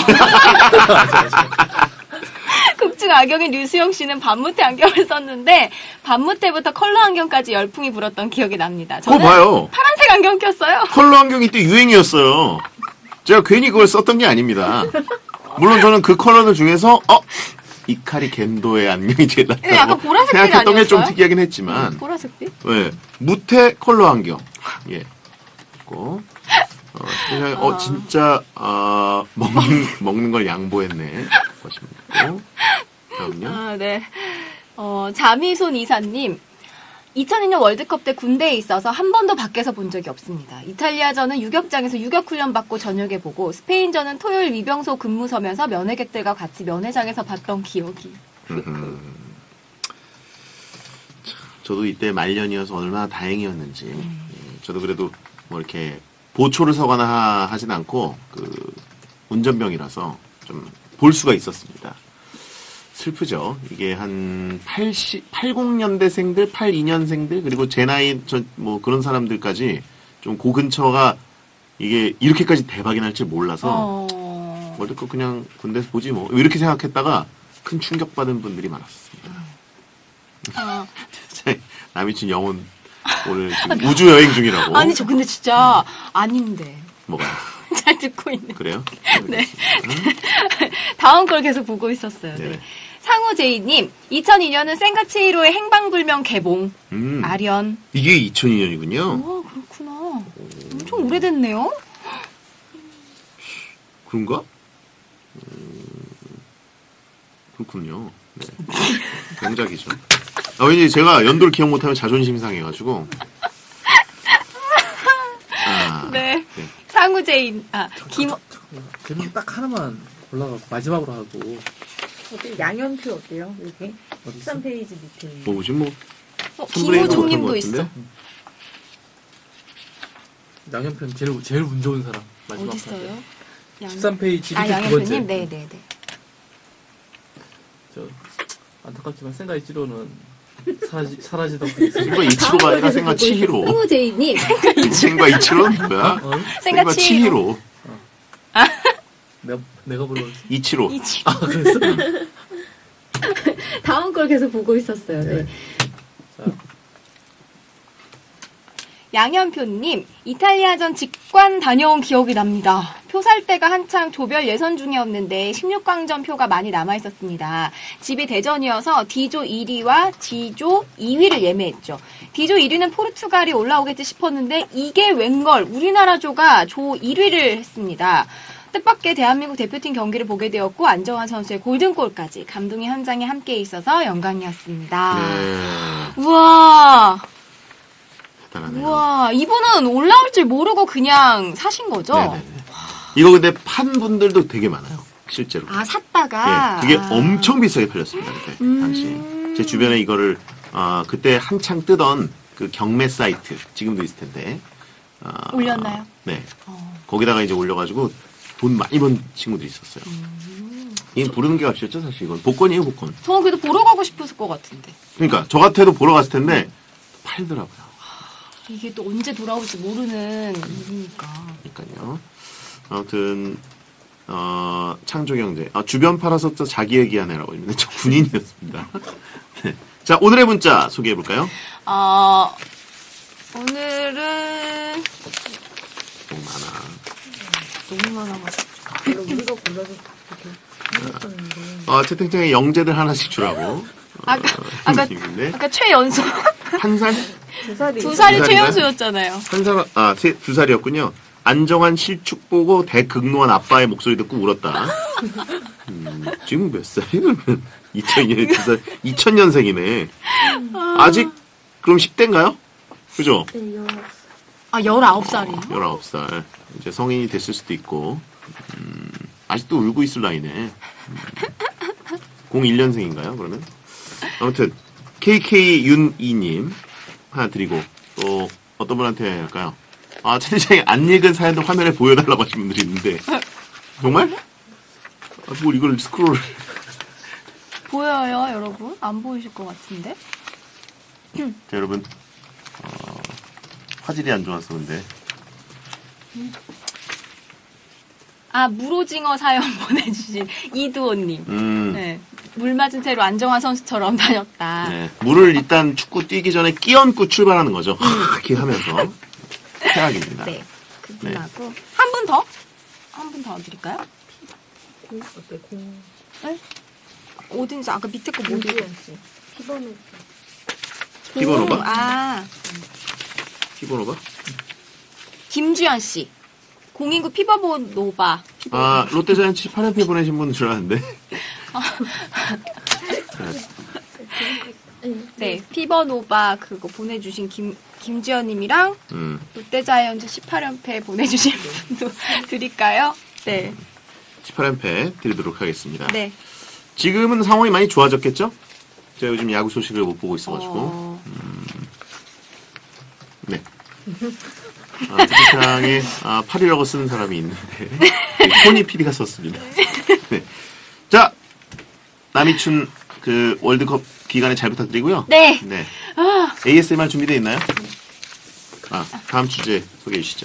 극중 악역인 류수영 씨는 반무태 안경을 썼는데 반무태부터 컬러 안경까지 열풍이 불었던 기억이 납니다. 그거 저는 봐요. 파란색 안경 꼈어요. 컬러 안경이 때 유행이었어요. 제가 괜히 그걸 썼던 게 아닙니다. 물론 저는 그 컬러들 중에서 어 이카리 겐도의 안경이 제일 예, 약간 낫다고 보라색빛 생각했던 게 좀 아니었어요? 특이하긴 했지만 보라색빛? 네, 무태 컬러 안경. 예. 고 어, 그냥, 어, 진짜, 아, 먹는, 먹는 걸 양보했네. 하시면 되고. 다음요. 아, 네. 어, 자미손 이사님. 이천이 년 월드컵 때 군대에 있어서 한 번도 밖에서 본 적이 없습니다. 이탈리아전은 유격장에서 유격훈련 받고 저녁에 보고 스페인전은 토요일 위병소 근무 서면서 면회객들과 같이 면회장에서 봤던 기억이. 저도 이때 말년이어서 얼마나 다행이었는지. 음. 예, 저도 그래도 뭐 이렇게 보초를 서거나 하, 하진 않고 그 운전병이라서 좀 볼 수가 있었습니다. 슬프죠. 이게 한 팔십, 팔십 년대생들, 팔십이 년생들, 그리고 제 나이, 저, 뭐 그런 사람들까지 좀 그 근처가 이게 이렇게까지 대박이 날 줄 몰라서 어... 월드컵 그냥 군대에서 보지 뭐. 이렇게 생각했다가 큰 충격받은 분들이 많았습니다. 어... 남이춘 영혼 오늘 지금 우주 여행 중이라고. 아니, 저 근데 진짜 아닌데. 뭐가요? 잘 듣고 있네. 그래요? 네. 다음 걸 계속 보고 있었어요. 네. 네. 상우제이님, 이천이 년은 센가치히로의 행방불명 개봉. 음. 아련. 이게 이천이 년이군요. 와, 그렇구나. 오. 엄청 오래됐네요. 그런가? 음, 그렇군요. 네. 명작이죠. 아, 왠지 제가 연도를 기억 못하면 자존심 상해가지고. 아, 네. 네. 상우제인, 아, 김. 제목 딱 하나만 올라가고, 마지막으로 하고. 어때? 양현표 어때요? 이렇게? 십삼 페이지 밑에. 뭐지, 뭐. 어, 김호종님도 있어. 양현편 제일, 제일 운 좋은 사람. 마지막 어딨어요? 양... 십삼 페이지 아, 밑에 두 번째. 양현표님? 네네네. 저, 안타깝지만 생가이 찌로는 사라지, 사라지던 분이 생가 이치로가 아니라 생가 치히로. 상우제이님. 생가 이치로는 뭐야? 어? 생가 치히로. 어. 아. 내가, 내가 불렀어. 이치로. 이치로. 아, 그랬어? 다음 걸 계속 보고 있었어요. 네. 네. 자. 양현표님, 이탈리아전 직관 다녀온 기억이 납니다. 표 살 때가 한창 조별 예선 중이었는데 십육 강전 표가 많이 남아있었습니다. 집이 대전이어서 D조 일 위와 G조 이 위를 예매했죠. D조 일 위는 포르투갈이 올라오겠지 싶었는데 이게 웬걸 우리나라조가 조 일 위를 했습니다. 뜻밖의 대한민국 대표팀 경기를 보게 되었고 안정환 선수의 골든골까지 감동의 현장에 함께 있어서 영광이었습니다. 네. 우와. 대단하네요. 우와, 이분은 올라올 줄 모르고 그냥 사신 거죠? 네네네. 이거 근데 판 분들도 되게 많아요. 실제로. 아, 샀다가? 네, 그게 아. 엄청 비싸게 팔렸습니다. 그때 음. 당시. 제 주변에 이거를 어, 그때 한창 뜨던 그 경매 사이트 지금도 있을 텐데. 어, 올렸나요? 네. 어. 거기다가 이제 올려가지고 돈 많이 번 친구들이 있었어요. 음. 이게 부르는 게 값이었죠, 사실 이건. 복권이에요, 복권. 저는 그래도 보러 가고 싶었을 것 같은데. 그러니까 저 같아도 보러 갔을 텐데 팔더라고요. 이게 또 언제 돌아올지 모르는 일이니까. 그러니까요. 아무튼 어, 창조경제. 아, 주변 팔아서 자기 얘기하네라고 했는데 저 군인이었습니다. 네. 자, 오늘의 문자 소개해 볼까요? 어, 오늘은 너무 많아. 너무 많아가지고. 우리가 골라서 이렇게 해줬었는데. 어, 채팅창에 영재들 하나씩 주라고. 아까 어, 아까 있는데. 아까 최연소 한 살? 두 살이. 두 살이 두 살인가요? 최연소였잖아요. 한 살, 아, 세, 두 살이었군요. 안정환 실축 보고 대극노한 아빠의 목소리 듣고 울었다. 음, 지금 몇 살이야, 그러면? 이천 년, 두 살, 이천 년생이네. 아직, 그럼 십 대인가요? 그죠? 네, 여 아, 열아홉 살이요? 열아홉 살. 이제 성인이 됐을 수도 있고, 음, 아직도 울고 있을 나이네. 음, 공일 년생인가요, 그러면? 아무튼, 케이케이윤이님, 하나 드리고, 또, 어떤 분한테 할까요? 아, 채팅창에 안 읽은 사연도 화면에 보여달라고 하신 분들이 있는데. 정말? 아, 뭘 이걸 스크롤. 보여요, 여러분? 안 보이실 것 같은데? 자, 여러분. 어, 화질이 안 좋아서 근데. 아, 물오징어 사연 보내주신 이두호님. 음. 네. 물 맞은 채로 안정환 선수처럼 다녔다. 네. 물을 일단 축구 뛰기 전에 끼얹고 출발하는 거죠. 이렇게 하면서. 최악입니다. 네. 그분하고. 한 분 더? 한 분 더 드릴까요? 공 어때? 공. 네? 어딘지 아까 밑에 거 뭐지? 피번호. 피번호가? 아, 피번호가? 김주현 씨. 공인구 피버노바. 아, 롯데자이언츠 팔 연패 보내신 분 줄 알았는데. 네. 네, 피버노바 그거 보내주신 김, 김지연님이랑 음. 롯데자이언츠 십팔 연패 보내주신 분도 드릴까요? 네. 십팔 연패 드리도록 하겠습니다. 네. 지금은 상황이 많이 좋아졌겠죠? 제가 요즘 야구 소식을 못 보고 있어가지고. 어... 음... 네. 아, 특히상에 아, 팔이라고 쓰는 사람이 있는데 토니 피디가 썼습니다. 네. 자, 남이춘 그 월드컵 기간에 잘 부탁드리고요. 네. 네. 아, 에이에스엠알 준비되어 있나요? 아, 다음 주제 소개해 주시죠.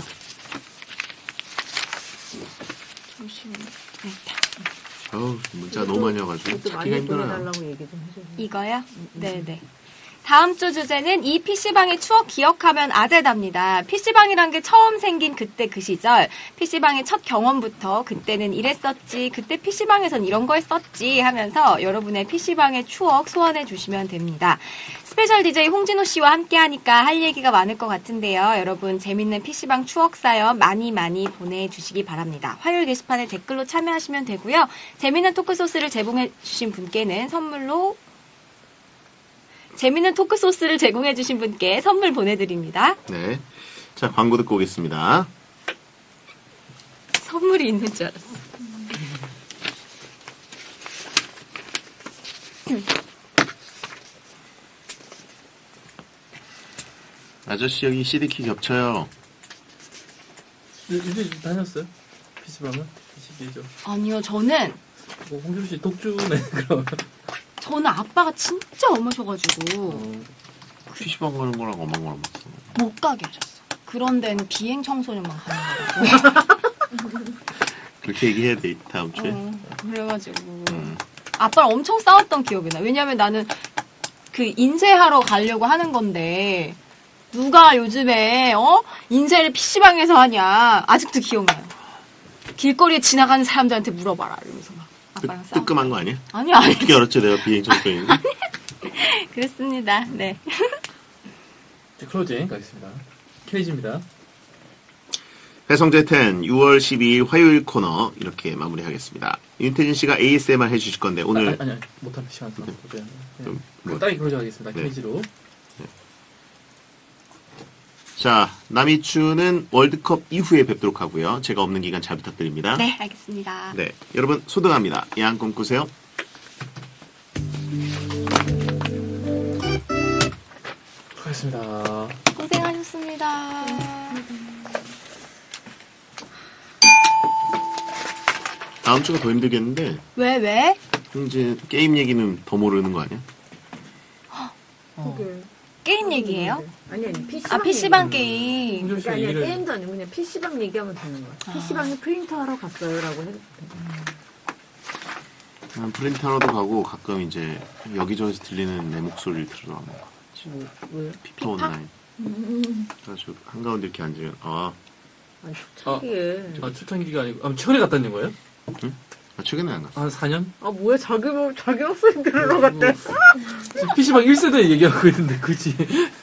잠시만요. 네. 어우, 문자가 너무 많이 와가지고 그것도 찾기가 많이 힘들어요. 보내달라고 얘기 좀 해줘요. 이거요? 네네. 다음 주 주제는 이 피시방의 추억 기억하면 아재답니다. 피시방이란 게 처음 생긴 그때 그 시절, 피시방의 첫 경험부터 그때는 이랬었지, 그때 피시방에선 이런 거 했었지 하면서 여러분의 피시방의 추억 소환해 주시면 됩니다. 스페셜 디제이 홍진호 씨와 함께 하니까 할 얘기가 많을 것 같은데요. 여러분 재밌는 피시방 추억 사연 많이 많이 보내주시기 바랍니다. 화요일 게시판에 댓글로 참여하시면 되고요. 재밌는 토크 소스를 제공해 주신 분께는 선물로 재밌는 토크 소스를 제공해 주신 분께 선물 보내드립니다. 네. 자, 광고 듣고 오겠습니다. 선물이 있는 줄 알았어. 아저씨 여기 씨디키 겹쳐요. 요즘 다녔어요? 피시방은? 피시기죠. 아니요, 저는 뭐 홍준호 씨 독주네 그럼. 저는 아빠가 진짜 엄하셔가지고 어, 피시방 가는 거랑 엄한 거랑 맞어. 못 가게 하셨어. 그런 데는 비행 청소년만 가는 거라고. 그렇게 얘기해야 돼, 다음 주에. 어, 그래가지고 음. 아빠랑 엄청 싸웠던 기억이 나. 왜냐면 나는 그 인쇄하러 가려고 하는 건데 누가 요즘에 어 인쇄를 피시방에서 하냐. 아직도 기억나요. 길거리에 지나가는 사람들한테 물어봐라 이러면서 막 아빠랑 뜨, 싸워. 뜨끔한 거 아니야? 아니요, 아니요. 어떻게 알았지, 내가 비행 청소년인지? 그렇습니다. 네. 이제 클로징 가겠습니다. 케이지입니다. 배성재 텐 유월 십이일 화요일 코너 이렇게 마무리하겠습니다. 윤태진 씨가 에이에스엠알 해주실 건데 오늘 아니, 아니, 아니 못한 시간 더 보세요. 좀 뭐, 딱히 클로징 하겠습니다. 네. 케이지로. 자, 남이춘은 월드컵 이후에 뵙도록 하고요. 제가 없는 기간 잘 부탁드립니다. 네, 알겠습니다. 네, 여러분 소등합니다. 야한 꿈 꾸세요. 하겠습니다. 고생하셨습니다. 다음 주가 더 힘들겠는데 왜, 왜? 이제 게임 얘기는 더 모르는 거 아니야? 그게. 게임 얘기예요? 아니, 아니, 피시방. 아, 피시방 얘기. 게임. 홍준호 씨 그러니까 아니야, 얘기를 게임도 아니고 그냥 피시방 얘기하면 되는 거야. 피시방에 프린터 하러 갔어요라고 해도 돼. 난 프린터로도 가고 가끔 이제 여기저기서 들리는 내 목소리를 들으러 가는 거. 뭐, 왜? 피파 온라인. 음, 그래가지고 한가운데 이렇게 앉으면 아, 아니, 초창기에. 아, 초창기가 아니고 아, 최근에 갔다는 거예요? 아 최근에 안 갔어. 한 사 년? 아, 뭐야, 자기, 목- 자기 목소리 들으러 갔대. 피시방 일 세대 얘기하고 있는데 그지?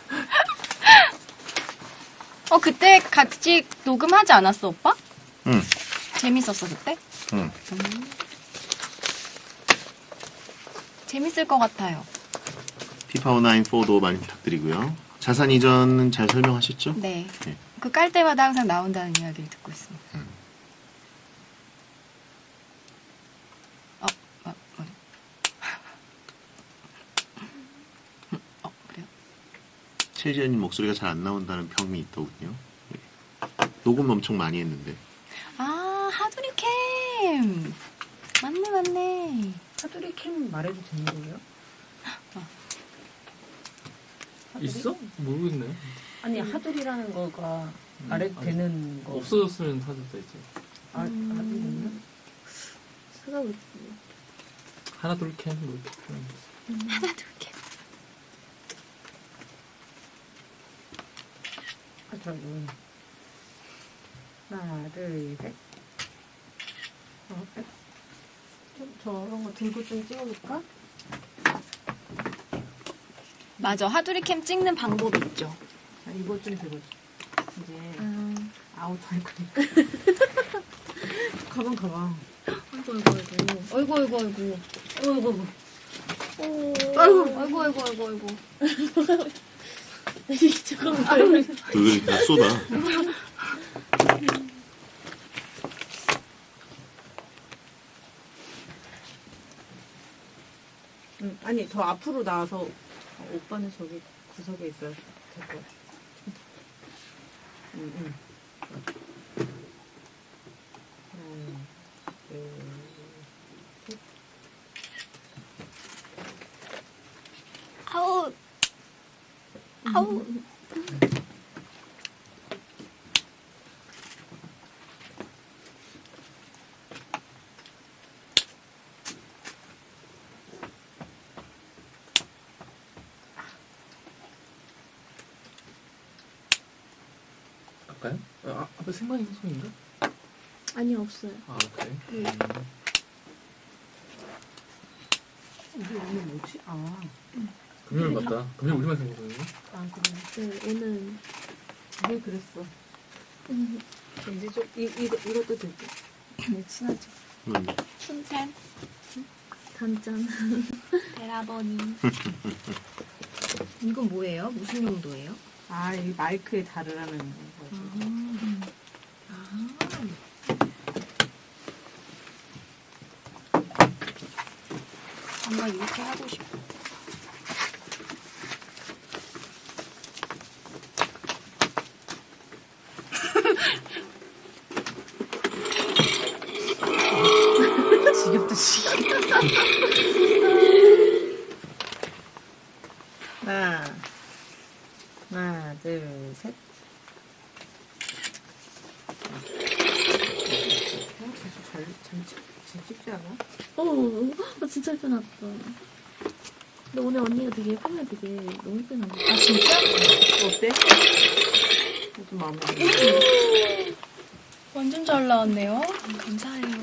어, 그때 같이 녹음하지 않았어, 오빠? 응. 재밌었어, 그때? 응. 음. 재밌을 것 같아요. 피파 온라인 사도 많이 부탁드리고요. 자산 이전은 잘 설명하셨죠? 네. 네. 그 깔 때마다 항상 나온다는 이야기를 듣고 있습니다. 음. 어, 어, 어. 어, 그래요? 최지현님 목소리가 잘 안 나온다는 평이 있더군요. 네. 녹음 엄청 많이 했는데. 아, 하두리캠! 맞네, 맞네. 사투리 캠 말해도 되는 거예요? 있어? 모르겠네. 아니, 하두리라는 거가 말해도 아니, 되는 거. 없어졌으면 하도 되지. 아, 하두리나? 생각을. 하나 둘 캔, 뭐 이렇게 표현했어. 하두리캠. 하더라고. 하나, 둘, 셋. 어, 좀 저런 거 들고 좀 찍어볼까? 맞아, 하두리캠 찍는 방법이 있죠. 아, 이거 좀 들고. 이제 음. 아웃 할 거니까. 가방, 가방. 아이고, 아이고, 아이고. 아이고, 아이고, 아이고. 어이구, 어이구. 아이고, 아이고, 아이고, 아이고, 아이고. 잠깐만. 그걸 다 쏟아. 응, 아니 더 앞으로 나와서 오빠는 저기 구석에 있어야 될 것 같아. 응, 응. 하나, 둘, 셋. 아우. 아우. 갈까요? 아, 앞에 생방이 소송인가? 아니, 없어요. 아, 그래? 네. 이게 오늘 뭐지? 아, 금요일 맞다. 금요일 우리만 생방송이네. 아 그래. 네, 오늘. 왜 그랬어? 이제 좀 이, 이거 이것도 들고. 네, 친하죠. 음. 춘찬, 단짠. 베라버니. 이건 뭐예요? 무슨 용도예요? 아, 이 마이크에 달으라는 거지. 뭔가 이렇게 하고 싶어. 지겹다, 지겹다. 하나, 하나, 둘, 셋. 어, 진짜 잘, 잘, 찍, 잘 찍지 않아? 오, 나 진짜 예쁘게 나왔다. 근데 오늘 언니가 되게 예쁘면 되게 너무 예쁘게 나왔어. 아, 진짜? 어때? 좀 마음에 들어. 완전 잘 나왔네요. 감사해요.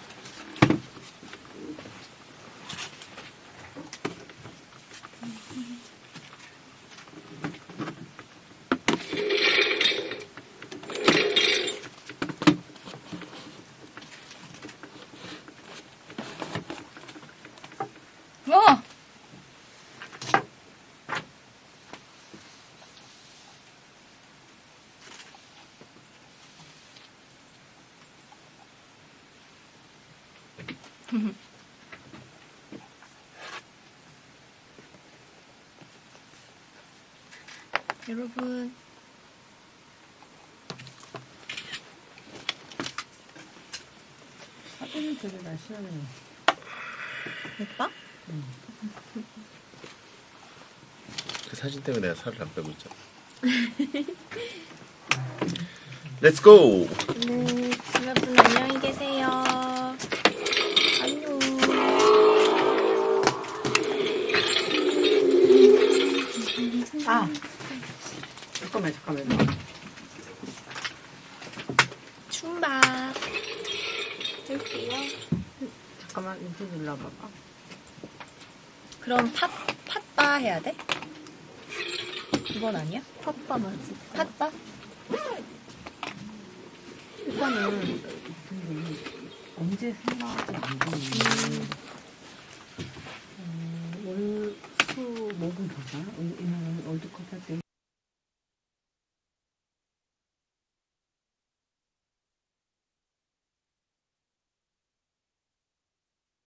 와! 여러분, 사진은 되게 날씬하네. 오빠? 그 사진 때문에 내가 살을 안 빼고 있잖아. Let's go! 네, 여러분 안녕히 계세요. 안녕. 아! 잠깐만, 잠깐만. 춤밥. 드릴게요. 잠깐만, 이렇게 눌러봐봐. 그럼 팥, 팥바 해야 돼? 이건 아니야? 팥바 맞지? 팥바? 일단은, 근데 언제 생각하지 안 되니. 월, 수, 목은 보자. 이날은 월드컵 할 때